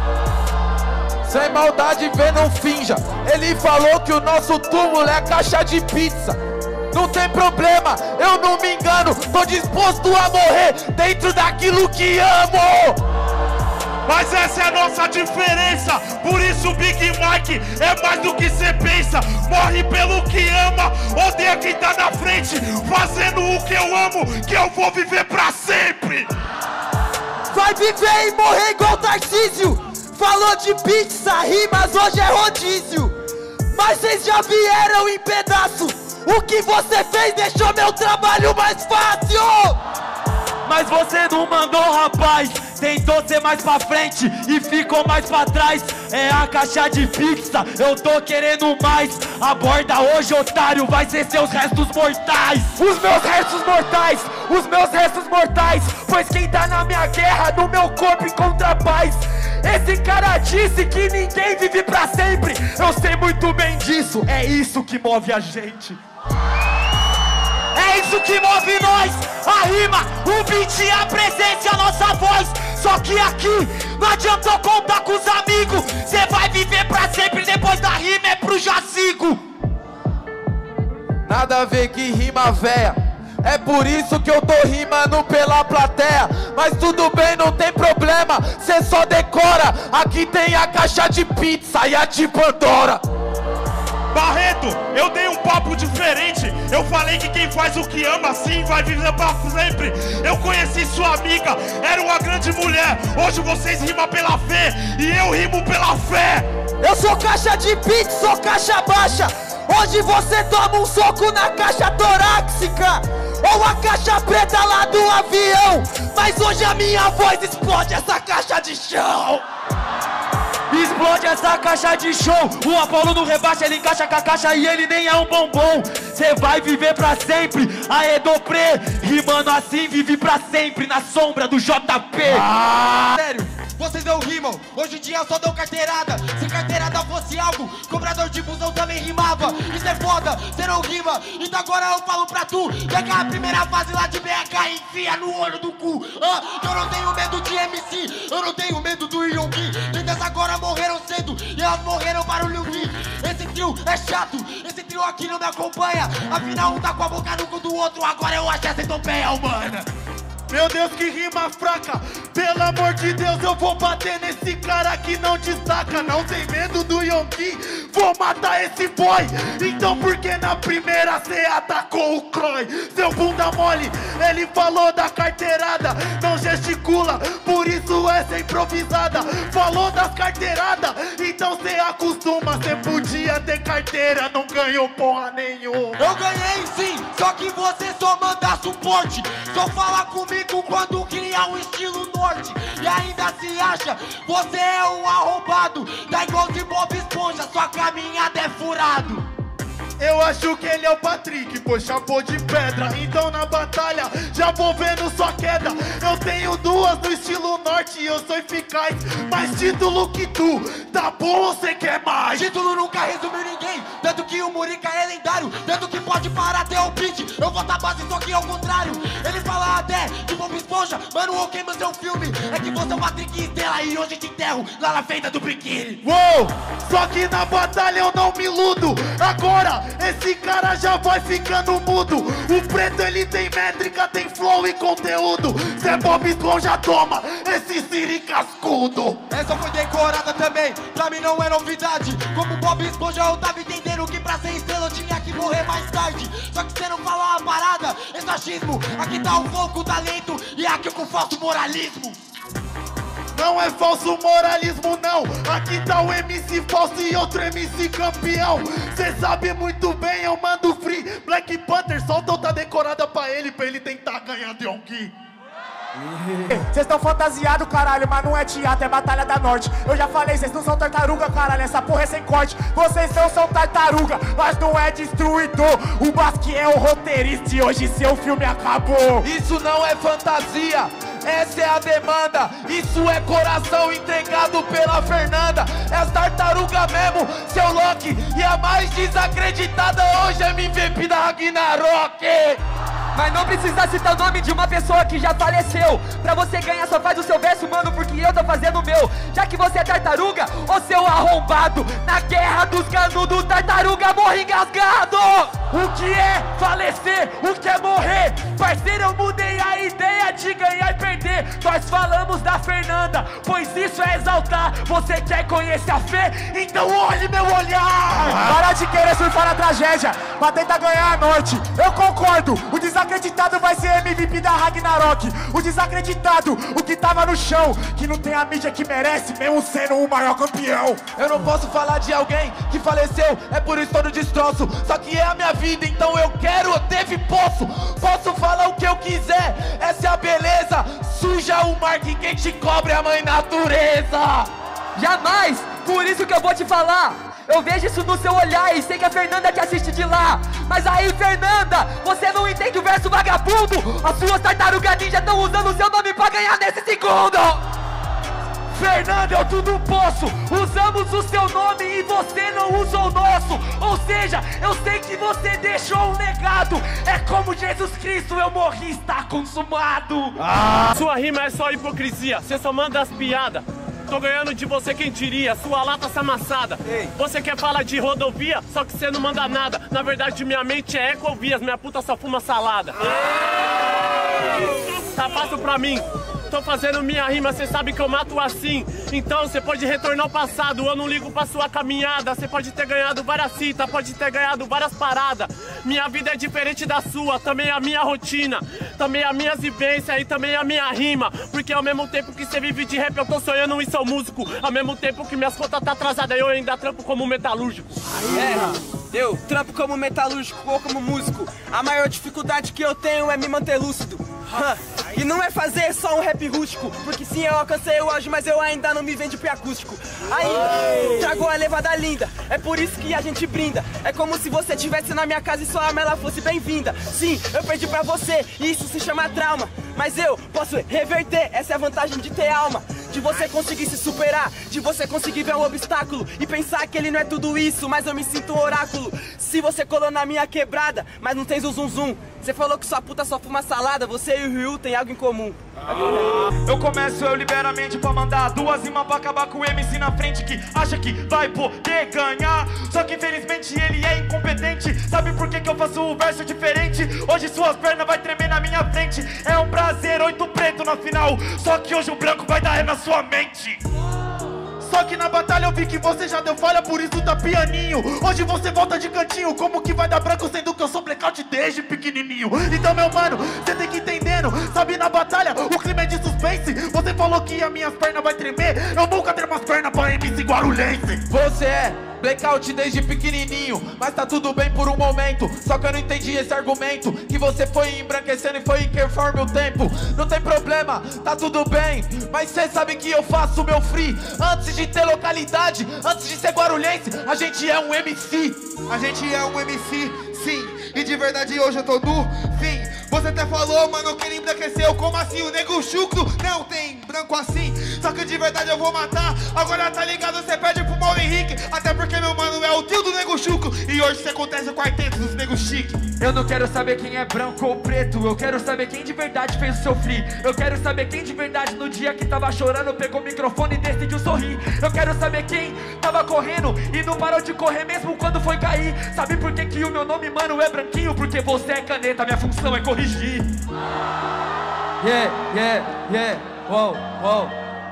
Speaker 8: Sem maldade, vê, não finja. Ele falou que o nosso túmulo é a caixa de pizza. Não tem problema, eu não me engano. Tô disposto a morrer dentro daquilo que amo.
Speaker 6: Mas essa é a nossa diferença. Por isso Big Mike é mais do que cê pensa. Morre pelo que ama, odeia quem tá na frente. Fazendo o que eu amo, que eu vou viver pra sempre.
Speaker 7: Vai viver e morrer igual Tarcísio. Falou de pizza, rimas, hoje é rodízio. Mas vocês já vieram em pedaço. O que você fez deixou meu trabalho mais fácil.
Speaker 12: Mas você não mandou, rapaz. Tentou ser mais pra frente e ficou mais pra trás. É a caixa de pizza, eu tô querendo mais. Aborda hoje, otário, vai ser seus restos mortais.
Speaker 8: Os meus restos mortais, os meus restos mortais. Pois quem tá na minha guerra, no meu corpo encontra a paz. Esse cara disse que ninguém vive pra sempre. Eu sei muito bem disso, é isso que move a gente.
Speaker 12: É isso que move nós, a rima, o beat, a presença e a nossa voz. Só que aqui não adiantou contar com os amigos. Cê vai viver pra sempre, depois da rima é pro jazigo.
Speaker 8: Nada a ver que rima véia, é por isso que eu tô rimando pela plateia. Mas tudo bem, não tem problema, cê só decora. Aqui tem a caixa de pizza e a de Pandora.
Speaker 6: Barreto, eu dei um papo diferente. Eu falei que quem faz o que ama assim vai viver pra sempre. Eu conheci sua amiga, era uma grande mulher. Hoje vocês rimam pela fé e eu rimo pela fé.
Speaker 7: Eu sou caixa de pizza, sou caixa baixa. Hoje você toma um soco na caixa torácica ou a caixa preta lá do avião. Mas hoje a minha voz explode essa caixa de chão.
Speaker 12: Explode essa caixa de show. O Apolo no rebaixa, ele encaixa com a caixa e ele nem é um bombom. Cê vai viver pra sempre, aê Dopré. Rimando assim, vive pra sempre na sombra do JP.
Speaker 14: Sério, vocês não rimam, hoje em dia eu só dou carteirada. Se carteirada fosse algo, cobrador de busão também rimava. Isso é foda, cê não rima, então agora eu falo pra tu. Pega a primeira fase lá de BH e enfia no olho do cu. Eu não tenho medo de MC, eu não tenho medo do Yongi. Lendas agora morreram cedo e elas morreram para o Liu Lee. Esse trio é chato, esse trio aqui não me acompanha. Afinal um tá com a boca no cu do outro, agora eu acho essa centopeia humana.
Speaker 6: Meu Deus, que rima fraca. Pelo amor de Deus, eu vou bater nesse cara que não destaca. Não tem medo do Yonki, vou matar esse boy. Então por que na primeira cê atacou o Croy? Seu bunda mole, ele falou da carteirada. Não gesticula, por isso essa é improvisada. Falou das carteiradas, então cê acostuma. Cê podia ter carteira, não ganhou porra nenhuma.
Speaker 14: Eu ganhei sim, só que você só manda suporte. Só fala comigo quando criar um estilo norte. E ainda se acha, você é um arrombado. Tá igual de Bob Esponja, sua caminhada é furado.
Speaker 6: Eu acho que ele é o Patrick, pois chapou de pedra. Então na batalha já vou vendo sua queda. Eu tenho duas no estilo norte e eu sou eficaz. Mais título que tu, tá bom ou cê quer mais?
Speaker 14: Título nunca resumiu ninguém, tanto que o Murica é lendário. Tanto que pode parar até o beat, eu vou tá base só que ao contrário. Ele fala até de Bob Esponja, mano, o que seu filme é que você é o Patrick Estela e hoje te enterro lá na feita do biquíni.
Speaker 6: Uou, só que na batalha eu não me iludo. Agora esse cara já vai ficando mudo. O preto ele tem métrica, tem flow e conteúdo. Cê Bob Esponja toma esse Siri cascudo.
Speaker 14: Essa foi decorada também, pra mim não é novidade. Como Bob Esponja eu tava entendendo que pra ser estrela eu tinha que morrer mais tarde. Só que cê não fala uma parada, esse achismo. Aqui tá o foco, o talento e aqui com falso moralismo.
Speaker 6: Não é falso moralismo não, aqui tá o MC falso e outro MC campeão. Cê sabe muito bem, eu mando free. Black Panther, solta outra decorada pra ele tentar ganhar de Yonki.
Speaker 5: Cês tão fantasiado, caralho, mas não é teatro, é Batalha da Norte. Eu já falei, cês não são tartaruga, caralho, essa porra é sem corte. Vocês não são tartaruga, mas não é destruidor. O Basque é o roteirista e hoje seu filme acabou.
Speaker 12: Isso não é fantasia, essa é a demanda. Isso é coração entregado pela Fernanda. É as tartaruga mesmo, seu Loki. E a mais desacreditada hoje é MVP da Ragnarok.
Speaker 9: Mas não precisa citar o nome de uma pessoa que já faleceu. Pra você ganhar só faz o seu verso, mano, porque eu tô fazendo o meu. Já que você é tartaruga, ô seu arrombado, na guerra dos canudos, tartaruga morre engasgado.
Speaker 12: O que é falecer? O que é morrer? Parceiro, eu mudei a ideia de ganhar e perder. Nós falamos da Fernanda, pois isso é exaltar. Você quer conhecer a fé? Então olhe meu olhar.
Speaker 5: Para de querer surfar na tragédia pra tentar ganhar a Norte. Eu concordo, o desacreditado vai ser MVP da Ragnarok. O desacreditado, o que tava no chão, que não tem a mídia que merece, mesmo sendo o maior campeão.
Speaker 12: Eu não posso falar de alguém que faleceu, é por isso todo destroço. Só que é a minha vida, então eu quero, eu devo e posso. Posso falar o que eu quiser, essa é a beleza. Suja o mar que quem te cobre é a mãe natureza.
Speaker 9: Jamais, por isso que eu vou te falar. Eu vejo isso no seu olhar e sei que a Fernanda te assiste de lá. Mas aí, Fernanda, você não entende o verso vagabundo. As suas tartarugas ninja estão usando o seu nome pra ganhar nesse segundo.
Speaker 12: Fernanda, eu tudo posso. Usamos o seu nome e você não usa o nosso. Ou seja, eu sei que você deixou um legado. É como Jesus Cristo, eu morri, está consumado.
Speaker 3: Sua rima é só hipocrisia, você só manda as piadas. Tô ganhando de você, quem diria, sua lata tá amassada. Você quer falar de rodovia, só que você não manda nada. Na verdade minha mente é ecovias, minha puta só fuma salada. Tá fácil pra mim, tô fazendo minha rima, cê sabe que eu mato assim. Então cê pode retornar ao passado, eu não ligo pra sua caminhada. Cê pode ter ganhado várias citas, pode ter ganhado várias paradas. Minha vida é diferente da sua, também a minha rotina, também as minhas vivências e também a minha rima. Porque ao mesmo tempo que cê vive de rap, eu tô sonhando em ser músico. Ao mesmo tempo que minhas contas tá atrasadas, eu ainda trampo como metalúrgico.
Speaker 2: Eu trampo como metalúrgico ou como músico. A maior dificuldade que eu tenho é me manter lúcido. E não é fazer só um rap rústico, porque sim, eu alcancei o auge, mas eu ainda não me vendo pro acústico. Aí, trago uma levada linda, é por isso que a gente brinda. É como se você estivesse na minha casa e sua alma ela fosse bem-vinda. Sim, eu perdi pra você, e isso se chama trauma. Mas eu posso reverter, essa é a vantagem de ter alma. De você conseguir se superar, de você conseguir ver um obstáculo e pensar que ele não é tudo isso, mas eu me sinto um oráculo. Se você colou na minha quebrada, mas não tem zum zum zum. Você falou que sua puta só fuma salada, você e o Ryu tem algo em comum.
Speaker 12: Eu começo, eu libero a mente pra mandar duas rimas pra acabar com o MC na frente que acha que vai poder ganhar. Só que infelizmente ele é incompetente. Sabe por que eu faço o verso diferente? Hoje suas pernas vai tremer na minha frente. É um prazer, 8 preto na final. Só que hoje o branco vai dar ré na sua mente.
Speaker 5: Só que na batalha eu vi que você já deu falha, por isso tá pianinho. Hoje você volta de cantinho, como que vai dar branco sendo que eu sou blackout desde pequenininho? Então meu mano, você tem que entendendo, sabe na batalha o clima é de suspense. Você falou que as minhas pernas vai tremer, eu nunca tremo as pernas pra MC Guarulhense.
Speaker 8: Você é blackout desde pequenininho, mas tá tudo bem por um momento. Só que eu não entendi esse argumento, que você foi embranquecendo e foi conforme o tempo. Não tem problema, tá tudo bem, mas cê sabe que eu faço meu free. Antes de ter localidade, antes de ser guarulhense, a gente é um MC.
Speaker 6: A gente é um MC, sim, e de verdade hoje eu tô no fim. Você até falou, mano, que ele embranqueceu. Como assim? O nego chucro não tem branco assim. Só que de verdade eu vou matar. Agora tá ligado, você perde pro Mauro Henrique. Até porque meu mano é o tio do nego chucro. E hoje você acontece o quarteto dos nego chique.
Speaker 9: Eu não quero saber quem é branco ou preto. Eu quero saber quem de verdade fez o seu free. Eu quero saber quem de verdade no dia que tava chorando pegou o microfone e decidiu sorrir. Eu quero saber quem tava correndo e não parou de correr mesmo quando foi cair. Sabe por que que o meu nome, mano, é branquinho? Porque você é caneta, minha função é corrigir.
Speaker 12: Yeah, yeah, yeah, wow, wow.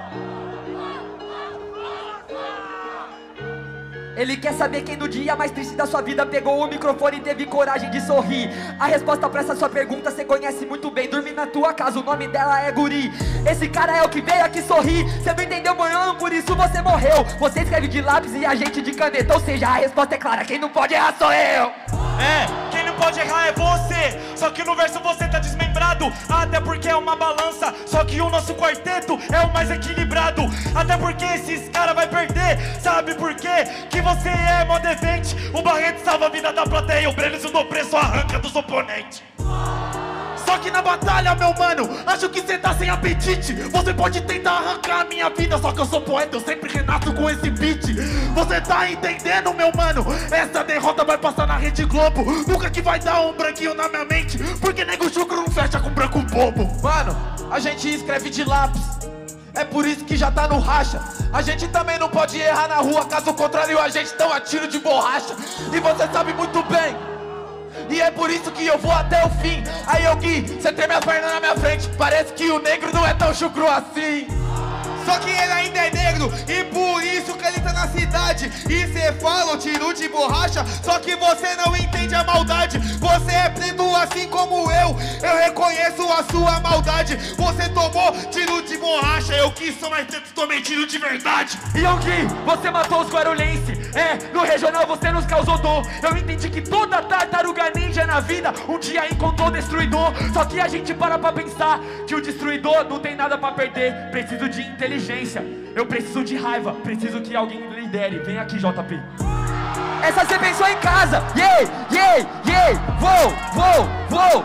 Speaker 9: Ele quer saber quem no dia mais triste da sua vida pegou o microfone e teve coragem de sorrir. A resposta pra essa sua pergunta cê conhece muito bem. Dormir na tua casa, o nome dela é Guri. Esse cara é o que veio aqui sorrir. Cê não entendeu, mano, por isso você morreu. Você escreve de lápis e a gente de caneta. Ou seja, a resposta é clara, quem não pode errar sou eu.
Speaker 12: Quem não pode errar é você. Só que no verso você tá desmembrado. Até porque é uma balança. Só que o nosso quarteto é o mais equilibrado. Até porque esses caras vai perder. Sabe por quê? Que você é mó devente. O Barreto salva a vida da plateia. O Brenes do preço arranca dos oponentes.
Speaker 5: Só que na batalha, meu mano, acho que cê tá sem apetite. Você pode tentar arrancar a minha vida, só que eu sou poeta, eu sempre renasço com esse beat. Você tá entendendo, meu mano? Essa derrota vai passar na Rede Globo. Nunca que vai dar um branquinho na minha mente, porque nego chucro não fecha com branco bobo.
Speaker 8: Mano, a gente escreve de lápis, é por isso que já tá no racha. A gente também não pode errar na rua, caso contrário a gente tão a tiro de borracha. E você sabe muito bem, e é por isso que eu vou até o fim. Aí eu Gui, cê tem minhas pernas na minha frente. Parece que o negro não é tão chucro assim.
Speaker 6: Só que ele ainda é negro e por isso que ele tá na cidade. E cê fala, tiro de borracha, só que você não entende a maldade. Você é preto assim como eu reconheço a sua maldade. Você tomou tiro de borracha, eu que sou mais preto, tomei tiro de verdade.
Speaker 9: Yongi, você matou os guarulhenses. No regional você nos causou dor. Eu entendi que toda tartaruga ninja na vida um dia encontrou o destruidor. Só que a gente para pra pensar que o destruidor não tem nada pra perder. Preciso de inteligência, eu preciso de raiva, preciso que alguém lidere. Vem aqui, JP. Essa você pensou em casa. Yeah, yeah, yeah. Vou.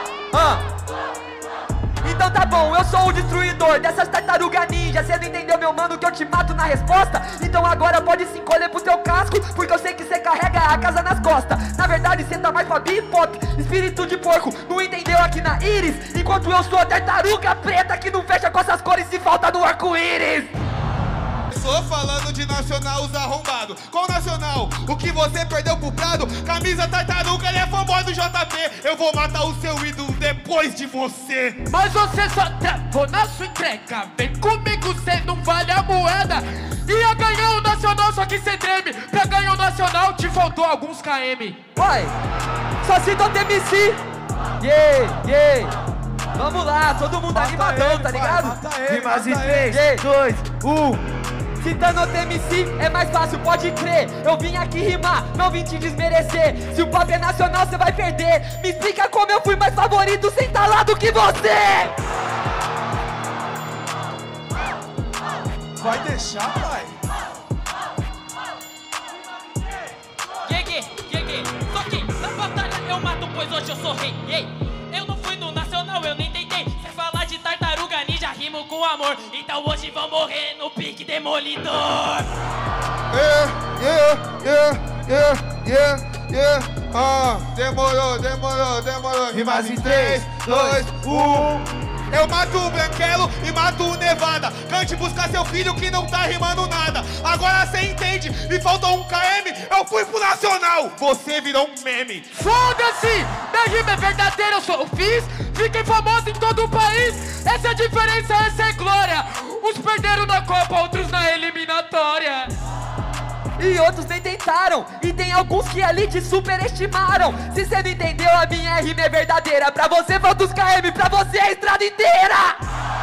Speaker 9: Então tá bom, eu sou o destruidor dessas tartarugas ninja. Cê não entendeu, meu mano, que eu te mato na resposta? Então agora pode se encolher pro teu casco, porque eu sei que cê carrega a casa nas costas. Na verdade cê tá mais pra bebop, espírito de porco. Não entendeu aqui na íris? Enquanto eu sou a tartaruga preta que não fecha com essas cores se falta no arco-íris.
Speaker 6: Tô falando de nacional, os arrombados. Qual nacional? O que você perdeu pro Prado? Camisa tartaruga, ele é fanboy do JP. Eu vou matar o seu ídolo depois de você.
Speaker 3: Mas você só travou na sua entrega. Vem comigo, cê não vale a moeda. Ia ganhar o nacional, só que cê treme. Pra ganhar o nacional, te faltou alguns KM.
Speaker 9: Vai, só cita o TMC. Yeah. Vamos lá, todo mundo animadão, tá ligado?
Speaker 12: Rimas em 3, 2, 1.
Speaker 9: Citando o TMC é mais fácil, pode crer. Eu vim aqui rimar, não vim te desmerecer. Se o papo é nacional, cê vai perder. Me explica como eu fui mais favorito sem tá lá do que você.
Speaker 5: Vai deixar, pai?
Speaker 10: Gege, só que na batalha eu mato, pois hoje eu sou rei. Eu não fui no nacional, eu nem tentei. Cê falar de tartaruga ninja, rimo com amor. Então hoje vão morrer no pique demolidor.
Speaker 6: Demorou.
Speaker 5: Rimas em 3, 2, 1.
Speaker 6: Eu mato o Branquelo e mato o Nevada. Cante buscar seu filho que não tá rimando nada. Agora cê entende, me faltou um KM, eu fui pro Nacional. Você virou um meme.
Speaker 12: Foda-se! Minha rima é verdadeira, eu fiz. Fiquei famoso em todo o país. Essa é a diferença, essa é glória. Uns perderam na Copa, outros na eliminatória.
Speaker 9: E outros nem tentaram. E tem alguns que ali te superestimaram. Se cê não entendeu, a minha rima é verdadeira. Pra você falta os KM, pra você é a estrada inteira.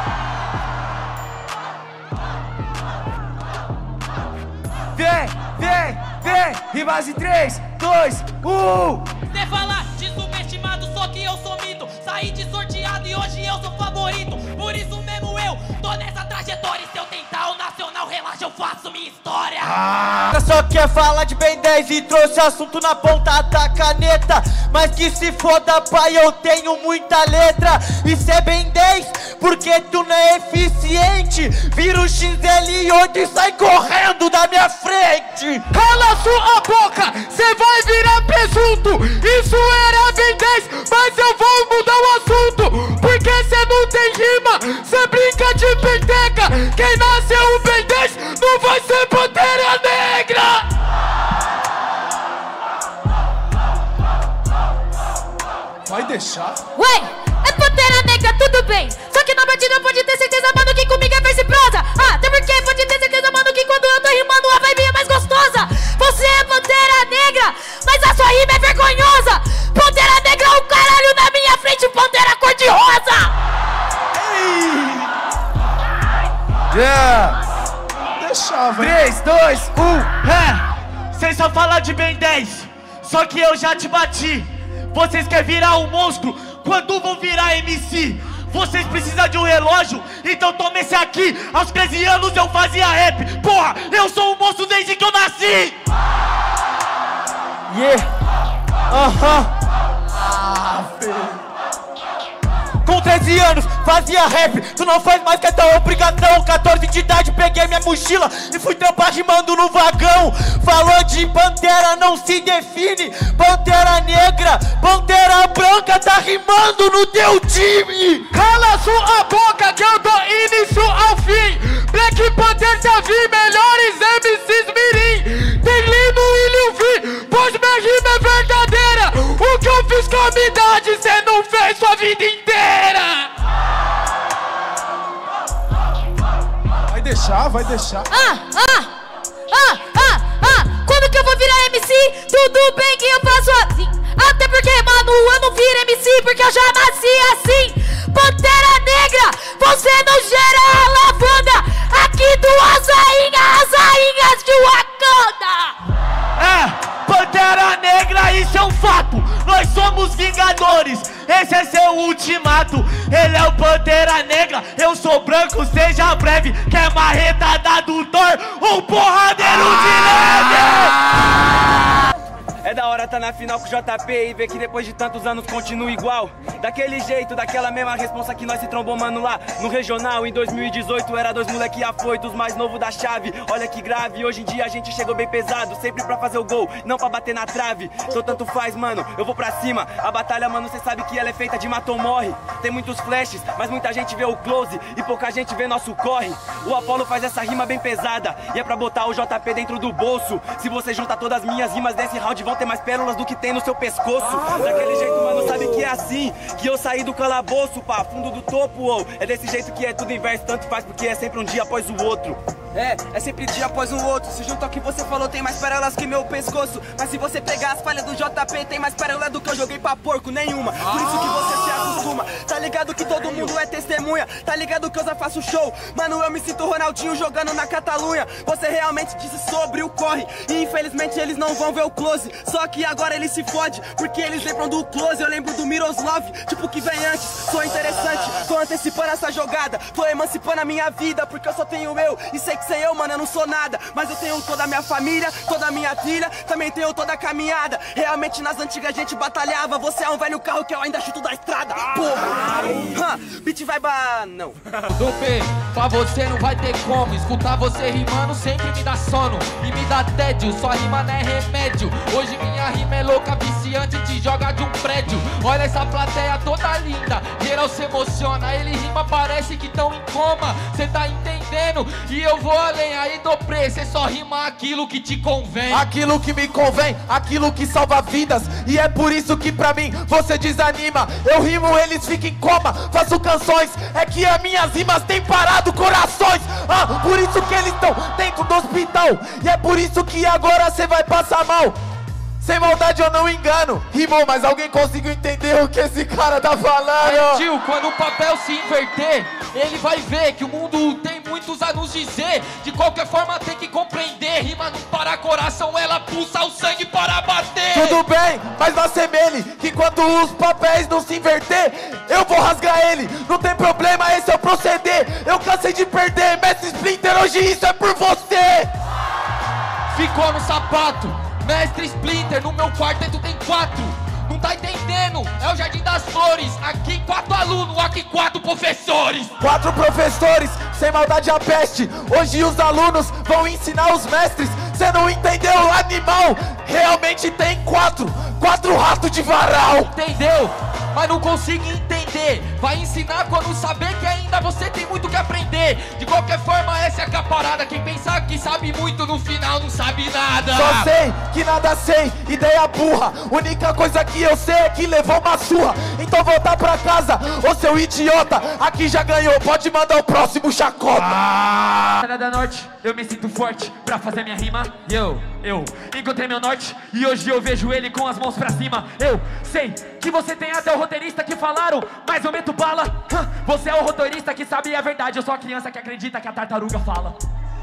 Speaker 12: Vem, rimas em 3, 2, 1.
Speaker 10: Cê fala de subestimado, só que eu sou mito. Saí de sorteado e hoje eu sou favorito. Por isso mesmo eu tô nessa trajetória. E se eu tentar o Nacional, relaxa, eu faço minha história.
Speaker 7: Só quer falar de Ben 10 e trouxe assunto na ponta da caneta. Mas que se foda, pai, eu tenho muita letra. E cê é Ben 10, porque tu não é eficiente. Vira o XL onde sai correndo da minha frente.
Speaker 12: Cala sua boca, cê vai virar presunto. Isso era Ben 10, mas eu vou mudar o assunto. Porque cê não tem rima, cê brinca de penteca. Quem nasceu o Ben 10 não vai ser Pantera Negra.
Speaker 8: Vai deixar?
Speaker 13: Ué, é Pantera Negra, tudo bem. Só que na batida pode ter certeza, mano, que comigo é verso e prosa. Até porque pode ter certeza, mano, que quando eu tô rimando a vibe é mais gostosa. Você é Pantera Negra, mas a sua rima é vergonhosa. Pantera Negra é o caralho na minha frente, Pantera cor-de-rosa.
Speaker 12: Yeah.
Speaker 8: Deixava.
Speaker 12: 3, 2, 1, Cês só falam de Ben 10, só que eu já te bati. Vocês querem virar um monstro, quando vão virar MC? Vocês precisam de um relógio, então toma esse aqui. Aos 13 anos eu fazia rap. Porra, eu sou um monstro desde que eu nasci.
Speaker 7: Com 13 anos, fazia rap, tu não faz mais que a tua obrigação. 14 de idade, peguei minha mochila e fui trampar rimando no vagão. Falou de Pantera, não se define. Pantera Negra, Pantera Branca, tá rimando no teu time.
Speaker 12: Cala sua boca que eu dou início ao fim. Black Panther tá vindo, melhores MCs mirim. Tem Lino e Lil V, pois minha rima é verdadeira. O que eu fiz com a minha idade, cê não fez sua vida inteira.
Speaker 8: Vai deixar.
Speaker 13: Quando que eu vou virar MC? Tudo bem que eu faço assim. Até porque, mano, eu não viro MC porque eu já nasci assim. Pantera Negra, você não gera a lavanda aqui do as rainhas de Wakanda.
Speaker 12: Pantera Negra, isso é um fato. Nós somos Vingadores, esse é seu ultimato. Ele é o Pantera Negra, eu sou branco, seja breve. Quer marretada do Thor, um porradeiro de leve.
Speaker 2: É da hora tá na final com o JP e ver que depois de tantos anos continua igual. Daquele jeito, daquela mesma responsa que nós se trombou, mano, lá no regional. Em 2018 era 2 moleque afoitos, mais novo da chave. Olha que grave, hoje em dia a gente chegou bem pesado. Sempre pra fazer o gol, não pra bater na trave. Então tanto faz, mano, eu vou pra cima. A batalha, mano, cê sabe que ela é feita de mata ou morre. Tem muitos flashes, mas muita gente vê o close e pouca gente vê nosso corre. O Apollo faz essa rima bem pesada e é pra botar o JP dentro do bolso. Se você juntar todas as minhas rimas desse round, vão ter mais pérolas do que tem no seu pescoço. Daquele jeito, mano, sabe que é assim que eu saí do calabouço, pá, fundo do topo, ou é desse jeito que é tudo inverso, tanto faz porque é sempre um dia após o outro. É sempre dia após o outro. Se junto ao que você falou, tem mais pérolas que meu pescoço. Mas se você pegar as falhas do JP, tem mais pérola do que eu joguei pra porco, nenhuma. Por isso que você se acostuma. Tá ligado que todo mundo é testemunha. Tá ligado que eu já faço show. Mano, eu me sinto Ronaldinho jogando na Catalunha. Você realmente disse sobre o corre e infelizmente eles não vão ver o close. Só que agora eles se fodem, porque eles lembram do close. Eu lembro do Miroslav, tipo que vem antes. Sou interessante, tô antecipando essa jogada. Tô emancipando a minha vida, porque eu só tenho eu e sei Sem eu, mano, eu não sou nada. Mas eu tenho toda a minha família, toda a minha trilha, também tenho toda a caminhada. Realmente nas antigas a gente batalhava. Você é um velho carro que eu ainda chuto da estrada. Porra! Beat vai não.
Speaker 9: Do B, pra você não vai ter como. Escutar você rimando sempre me dá sono e me dá tédio. Sua rima não é remédio. Hoje minha rima é louca, viciante, te joga de um prédio. Olha essa plateia toda linda, geral se emociona. Ele rima, parece que tão em coma. Cê tá entendendo? E eu vou além, aí do preço. Cê só rima aquilo que te convém.
Speaker 12: Aquilo que me convém, aquilo que salva vidas. E é por isso que pra mim você desanima. Eu rimo, eles ficam em coma, faço canções. É que as minhas rimas têm parado corações. Por isso que eles estão dentro do hospital. E é por isso que agora cê vai passar mal. Sem maldade eu não engano. Rimou, mas alguém conseguiu entender o que esse cara tá falando?
Speaker 9: É, tio, quando o papel se inverter, ele vai ver que o mundo tem muitos a nos dizer. De qualquer forma tem que compreender. Rima não para coração, ela pulsa o sangue para bater.
Speaker 12: Tudo bem, mas não assemelhe que enquanto os papéis não se inverter, eu vou rasgar ele. Não tem problema, esse é o proceder. Eu cansei de perder, Mestre Splinter, hoje isso é por você.
Speaker 9: Ficou no sapato, Mestre Splinter, no meu quarteto tem 4. Não tá entendendo? É o Jardim das Flores. Aqui 4 alunos, aqui 4 professores.
Speaker 12: 4 professores, sem maldade a peste. Hoje os alunos vão ensinar os mestres. Cê não entendeu, animal? Realmente tem 4 ratos de varal.
Speaker 9: Entendeu? Mas não consigo entender. Vai ensinar quando saber que ainda você tem muito que aprender. De qualquer forma, essa é a caparada. Quem pensar que sabe muito, no final não sabe nada.
Speaker 12: Só sei que nada sei, ideia burra. Única coisa que eu sei é que levou uma surra. Então voltar pra casa, ô seu idiota. Aqui já ganhou, pode mandar o próximo chacota.
Speaker 9: Da Norte, eu me sinto forte pra fazer minha rima. Eu encontrei meu norte e hoje eu vejo ele com as mãos pra cima. Eu sei que você tem até o roteirista que falaram, mas eu meto bala. Você é o roteirista que sabe a verdade. Eu sou a criança que acredita que a tartaruga fala.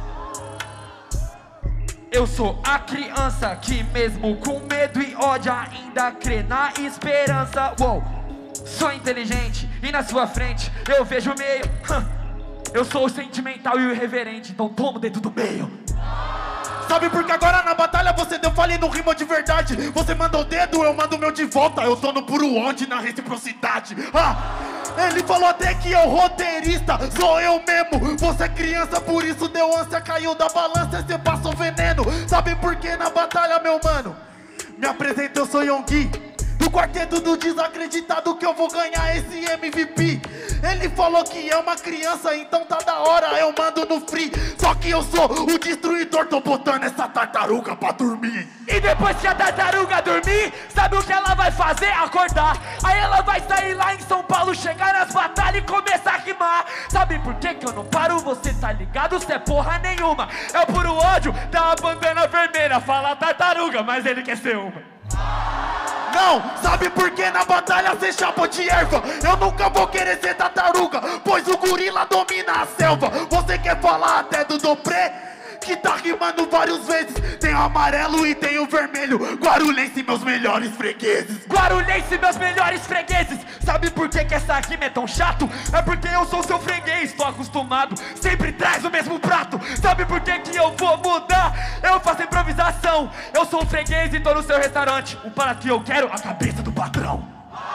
Speaker 9: Eu sou a criança que mesmo com medo e ódio ainda crê na esperança. Uou, sou inteligente e na sua frente eu vejo o meio. Eu sou o sentimental e o irreverente, então toma o dedo do meio.
Speaker 6: Sabe porque agora na batalha você deu falha e não rima de verdade. Você mandou o dedo, eu mando o meu de volta. Eu tô no puro onde, na reciprocidade. Ele falou até que é o roteirista, sou eu mesmo. Você é criança, por isso deu ânsia, caiu da balança e cê passou veneno. Sabe por que na batalha, meu mano? Me apresenta, eu sou Yonggi, do quarteto do desacreditado, que eu vou ganhar esse MVP. Ele falou que é uma criança, então tá da hora, eu mando no free. Só que eu sou o destruidor, tô botando essa tartaruga pra dormir.
Speaker 9: E depois que a tartaruga dormir, sabe o que ela vai fazer? Acordar. Aí ela vai sair lá em São Paulo, chegar nas batalhas e começar a rimar. Sabe por que eu não paro? Você tá ligado? Cê é porra nenhuma. É o puro ódio da bandana vermelha. Fala tartaruga, mas ele quer ser uma.
Speaker 6: Não, sabe por que na batalha cê chapa de erva? Eu nunca vou querer ser tartaruga, pois o gorila domina a selva. Você quer falar até do Dopré? Que tá rimando várias vezes. Tem o amarelo e tem o vermelho. Guarulhense, meus melhores fregueses.
Speaker 9: Guarulhense, meus melhores fregueses. Sabe por que essa rima é tão chato? É porque eu sou seu freguês, tô acostumado, sempre traz o mesmo prato. Sabe por que eu vou mudar? Eu faço improvisação. Eu sou um freguês e tô no seu restaurante. O prato que eu quero, a cabeça do patrão.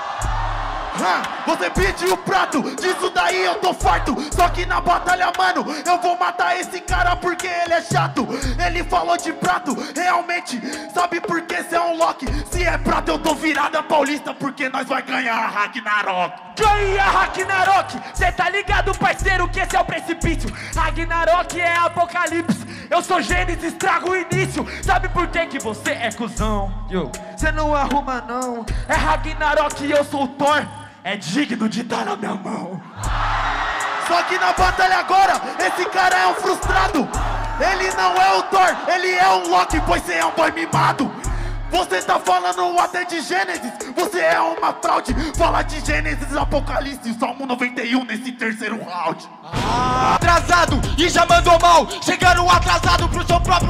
Speaker 6: Você pediu o prato, disso daí eu tô farto. Só que na batalha, mano, eu vou matar esse cara porque ele é chato. Ele falou de prato, realmente. Sabe por que cê é um Loki? Se é prato eu tô virada paulista, porque nós vai ganhar a Ragnarok.
Speaker 9: Ganha Ragnarok, cê tá ligado, parceiro, que esse é o precipício. Ragnarok é apocalipse. Eu sou Gênesis, trago o início. Sabe por que você é cuzão? Cê não arruma não. É Ragnarok e eu sou o Thor. É digno de estar na minha mão.
Speaker 6: Só que na batalha agora, esse cara é um frustrado. Ele não é o Thor, ele é um Loki, pois você é um boy mimado. Você tá falando até de Gênesis, você é uma fraude. Fala de Gênesis, Apocalipse, Salmo 91 nesse terceiro round.
Speaker 14: Atrasado e já mandou mal, chegando atrasado pro seu próprio funeral.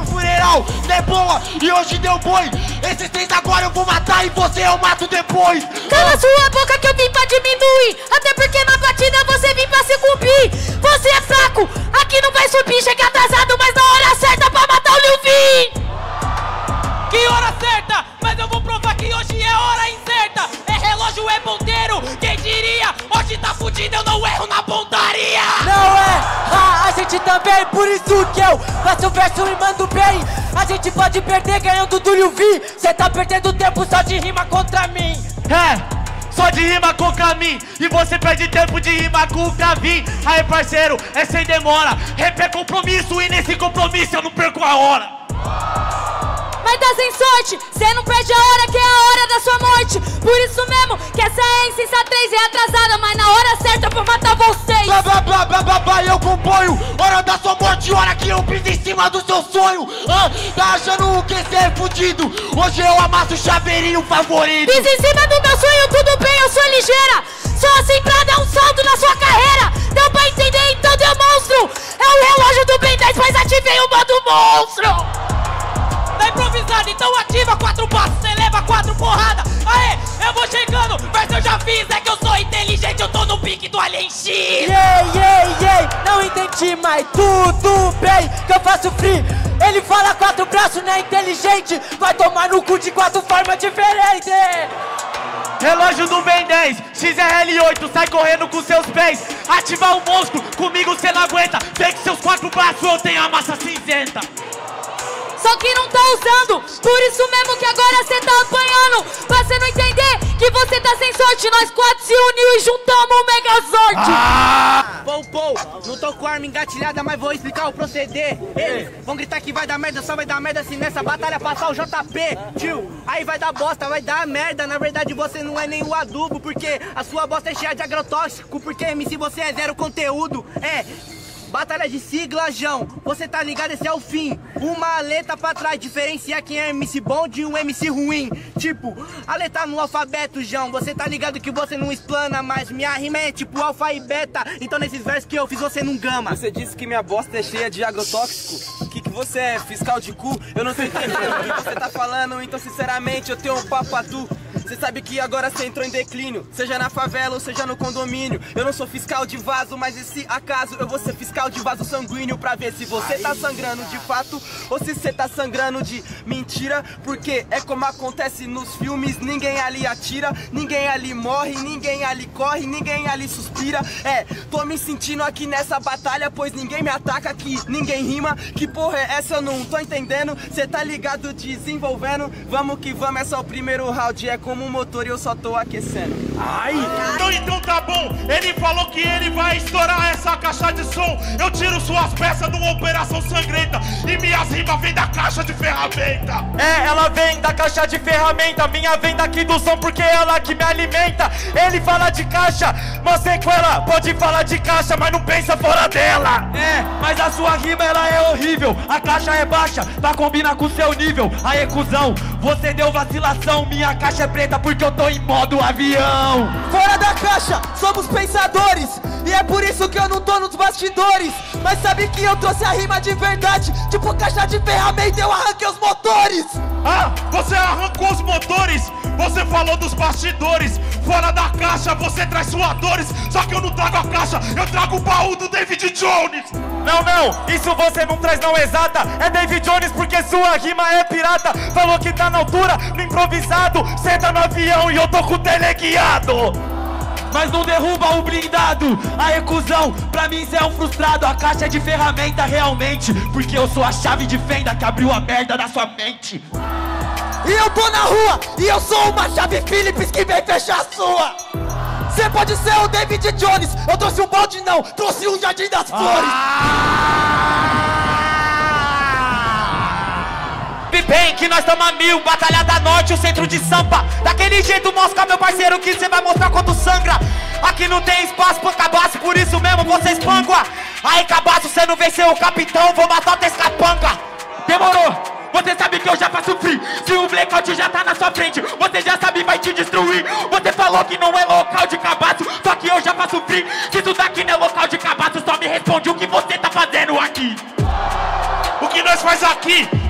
Speaker 14: moral, não é boa, e hoje deu boi. Esses três agora eu vou matar e você eu mato depois.
Speaker 13: Cala sua boca que eu vim pra diminuir. Até porque na batida você vim pra se cumprir. Você é fraco, aqui não vai subir. Chega atrasado, mas na hora certa pra matar o Lil V.
Speaker 10: Que hora certa? Mas eu vou provar que hoje é hora incerta. É relógio, é ponteiro, quem diria? Hoje tá fudido, eu não erro na pontaria.
Speaker 9: Não é, a gente também, por isso que eu faço verso e mando bem. A gente pode perder ganhando do Lil V. Cê tá perdendo tempo só de rima contra mim.
Speaker 12: Só de rima contra mim. E você perde tempo de rima contra mim. Aí parceiro, é sem demora. Rap é compromisso e nesse compromisso eu não perco a hora.
Speaker 13: Mas tá sem sorte, cê não perde a hora que é a hora da sua morte. Por isso mesmo que essa é insensatez e é atrasada, mas na hora certa pra matar vocês.
Speaker 14: Blá blá blá blá blá blá, eu componho. Hora da sua morte, hora que eu piso em cima do seu sonho. Tá achando o que cê é fudido? Hoje eu amasso o chaveirinho favorito.
Speaker 13: Piso em cima do meu sonho, tudo bem, eu sou ligeira. Só assim pra dar um salto na sua carreira. Deu pra entender, então deu monstro. É o relógio do Ben 10, mas ativei o modo monstro.
Speaker 10: Tá improvisado, então ativa 4 passos, cê leva 4 porradas. Aê, eu vou chegando, mas eu já fiz, é que eu sou inteligente, eu tô no pique do Alien X.
Speaker 9: Não entendi, mas tudo bem que eu faço free. Ele fala 4 braços, não é inteligente. Vai tomar no cu de 4 formas diferentes.
Speaker 12: Relógio do Ben 10, XRL8, sai correndo com seus pés. Ativar o monstro, comigo cê não aguenta. Vem que seus 4 braços eu tenho a massa cinzenta.
Speaker 13: Só que não tá usando, por isso mesmo que agora cê tá apanhando. Pra cê não entender que você tá sem sorte. Nós 4 se uniu e juntamos o Megazord.
Speaker 4: Pou, não tô com arma engatilhada, mas vou explicar o proceder. Eles vão gritar que vai dar merda, só vai dar merda se nessa batalha passar o JP. Tio, aí vai dar bosta, vai dar merda. Na verdade você não é nem o adubo, porque a sua bosta é cheia de agrotóxico. Porque MC você é zero conteúdo. Batalha de sigla, João, você tá ligado, esse é o fim. Uma letra pra trás, diferenciar quem é MC bom de um MC ruim. Tipo, a letra no alfabeto, João, você tá ligado que você não explana, mas minha rima é tipo alfa e beta. Então nesses versos que eu fiz você não gama.
Speaker 2: Você disse que minha bosta é cheia de agrotóxico. Que você é, fiscal de cu? Eu não tô entendendo o que você tá falando, então sinceramente eu tenho um papo a tu. Você sabe que agora você entrou em declínio, seja na favela ou seja no condomínio. Eu não sou fiscal de vaso, mas e se acaso eu vou ser fiscal de vaso sanguíneo pra ver se você tá sangrando de fato ou se você tá sangrando de mentira. Porque é como acontece nos filmes, ninguém ali atira, ninguém ali morre, ninguém ali corre, ninguém ali suspira. Tô me sentindo aqui nessa batalha, pois ninguém me ataca aqui, ninguém rima. Que porra é essa? Eu não tô entendendo. Cê tá ligado desenvolvendo? Vamos que vamos, é só o primeiro round. É como um motor e eu só tô aquecendo.
Speaker 8: Então tá bom, ele falou que ele vai estourar essa caixa de som. Eu tiro suas peças de uma operação sangrenta e minhas rimas vêm da caixa de ferramenta.
Speaker 12: Ela vem da caixa de ferramenta. Minha vem daqui do som porque é ela que me alimenta. Ele fala de caixa, mas sequela. Pode falar de caixa, mas não pensa fora dela. Mas a sua rima ela é horrível. A caixa é baixa, pra combinar com o seu nível. Aê, cuzão, você deu vacilação. Minha caixa é preta porque eu tô em modo avião.
Speaker 9: Fora da caixa, somos pensadores. E é por isso que eu não tô nos bastidores. Mas sabe que eu trouxe a rima de verdade. Tipo caixa de ferramenta, eu arranquei os motores.
Speaker 8: Você arrancou os motores. Você falou dos bastidores. Fora da caixa, você traz suadores. Só que eu não trago a caixa, eu trago o baú do David Jones.
Speaker 12: Não, isso você não traz não exata. É David Jones porque sua rima é pirata. Falou que tá na altura, no improvisado. Senta no avião e eu tô com o teleguiado. Mas não derruba o blindado. Aê, cuzão, pra mim cê é um frustrado. A caixa é de ferramenta realmente, porque eu sou a chave de fenda que abriu a merda da sua mente. E eu tô na rua, e eu sou uma chave Phillips que vem fechar a sua. Cê pode ser o David Jones. Eu trouxe um balde não, trouxe um jardim das flores. Bem que nós tamo a 1000, Batalha da Norte, o centro de Sampa. Daquele jeito mostra, meu parceiro, que cê vai mostrar quanto sangra. Aqui não tem espaço pra cabaço, por isso mesmo vocês pangua. Aí cabaço, cê não venceu o capitão, vou matar o escapanga. Demorou, você sabe que eu já faço free. Se o blackout já tá na sua frente, você já sabe, vai te destruir. Você falou que não é local de cabaço, só que eu já faço free. Se isso daqui não é local de cabaço, só me responde o que você tá fazendo aqui.
Speaker 8: O que nós faz aqui?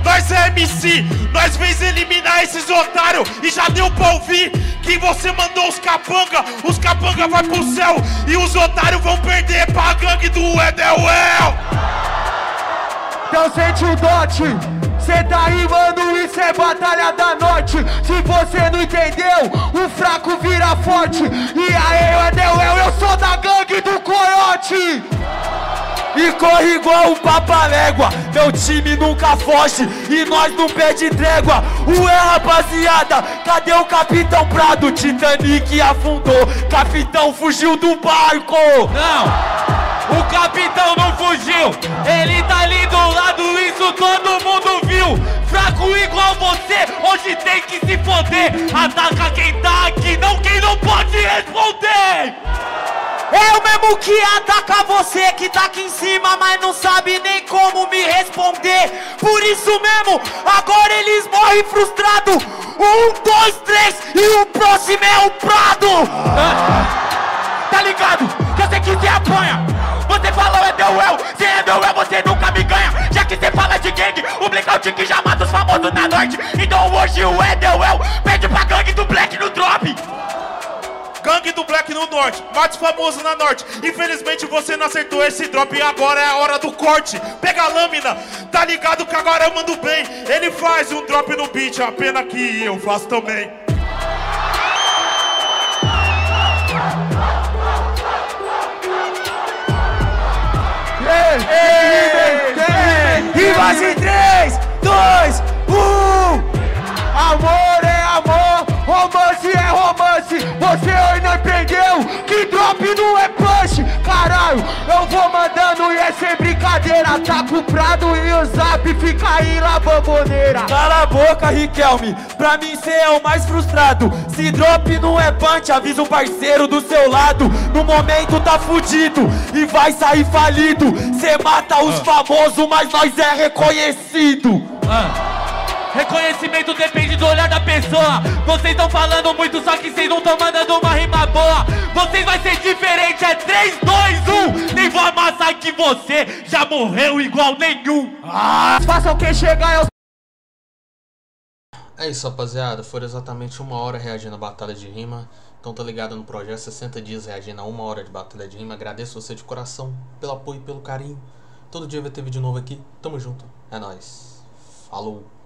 Speaker 6: Nós é MC, nós vem eliminar esses otários. E já deu pra ouvir que você mandou os capanga vai pro céu. E os otários vão perder pra gangue do Edelwell.
Speaker 12: Então sente o dote, cê tá rimando, isso é batalha da norte. Se você não entendeu, o fraco vira forte. E aí, Edelwell, eu sou da gangue do Coyote. E corre igual um papa-légua, meu time nunca foge e nós não pede trégua. Ué, rapaziada, cadê o Capitão Prado? Titanic afundou, Capitão fugiu do barco. Não, o Capitão não fugiu, ele tá ali do lado, isso todo mundo viu. Fraco igual você, hoje tem que se foder. Ataca quem tá aqui, não quem não pode responder. Eu mesmo que ataca você que tá aqui em cima, mas não sabe nem como me responder. Por isso mesmo, agora eles morrem frustrados. 1, 2, 3 e o próximo é o Prado. Tá ligado? Que eu sei que você apanha. Você falou Edelwell, se Edelwell você nunca me ganha. Já que você fala de gangue, o blackout que já mata os famosos na norte. Então hoje o Edelwell pede pra gangue do Black no drop.
Speaker 6: Gangue do Black no norte, mais famoso na norte. Infelizmente você não acertou esse drop e agora é a hora do corte. Pega a lâmina, tá ligado que agora eu mando bem. Ele faz um drop no beat, a pena que eu faço também.
Speaker 12: E mais em 3, 2, 1. Amor é amor, romance é romance. Você hoje não entendeu que drop não é punch. Caralho, eu vou mandando e é sem brincadeira. Tá com o Prado e o Zap fica aí na bamboneira. Cala a boca, Riquelme, pra mim cê é o mais frustrado. Se drop não é punch, avisa o parceiro do seu lado. No momento tá fudido e vai sair falido. Cê mata os famosos, mas nós é reconhecido.
Speaker 3: Reconhecimento depende do olhar da pessoa. Vocês estão falando muito, só que vocês não estão mandando uma rima boa. Vocês vai ser diferente, é 3, 2, 1. Nem vou amassar que você já morreu igual nenhum.
Speaker 12: Façam quem chegar, eu...
Speaker 1: É isso, rapaziada, foram exatamente 1 hora reagindo à batalha de rima. Então tá ligado no projeto 60 dias reagindo a 1 hora de batalha de rima. Agradeço você de coração pelo apoio e pelo carinho. Todo dia vai ter vídeo novo aqui, tamo junto, é nóis, falou.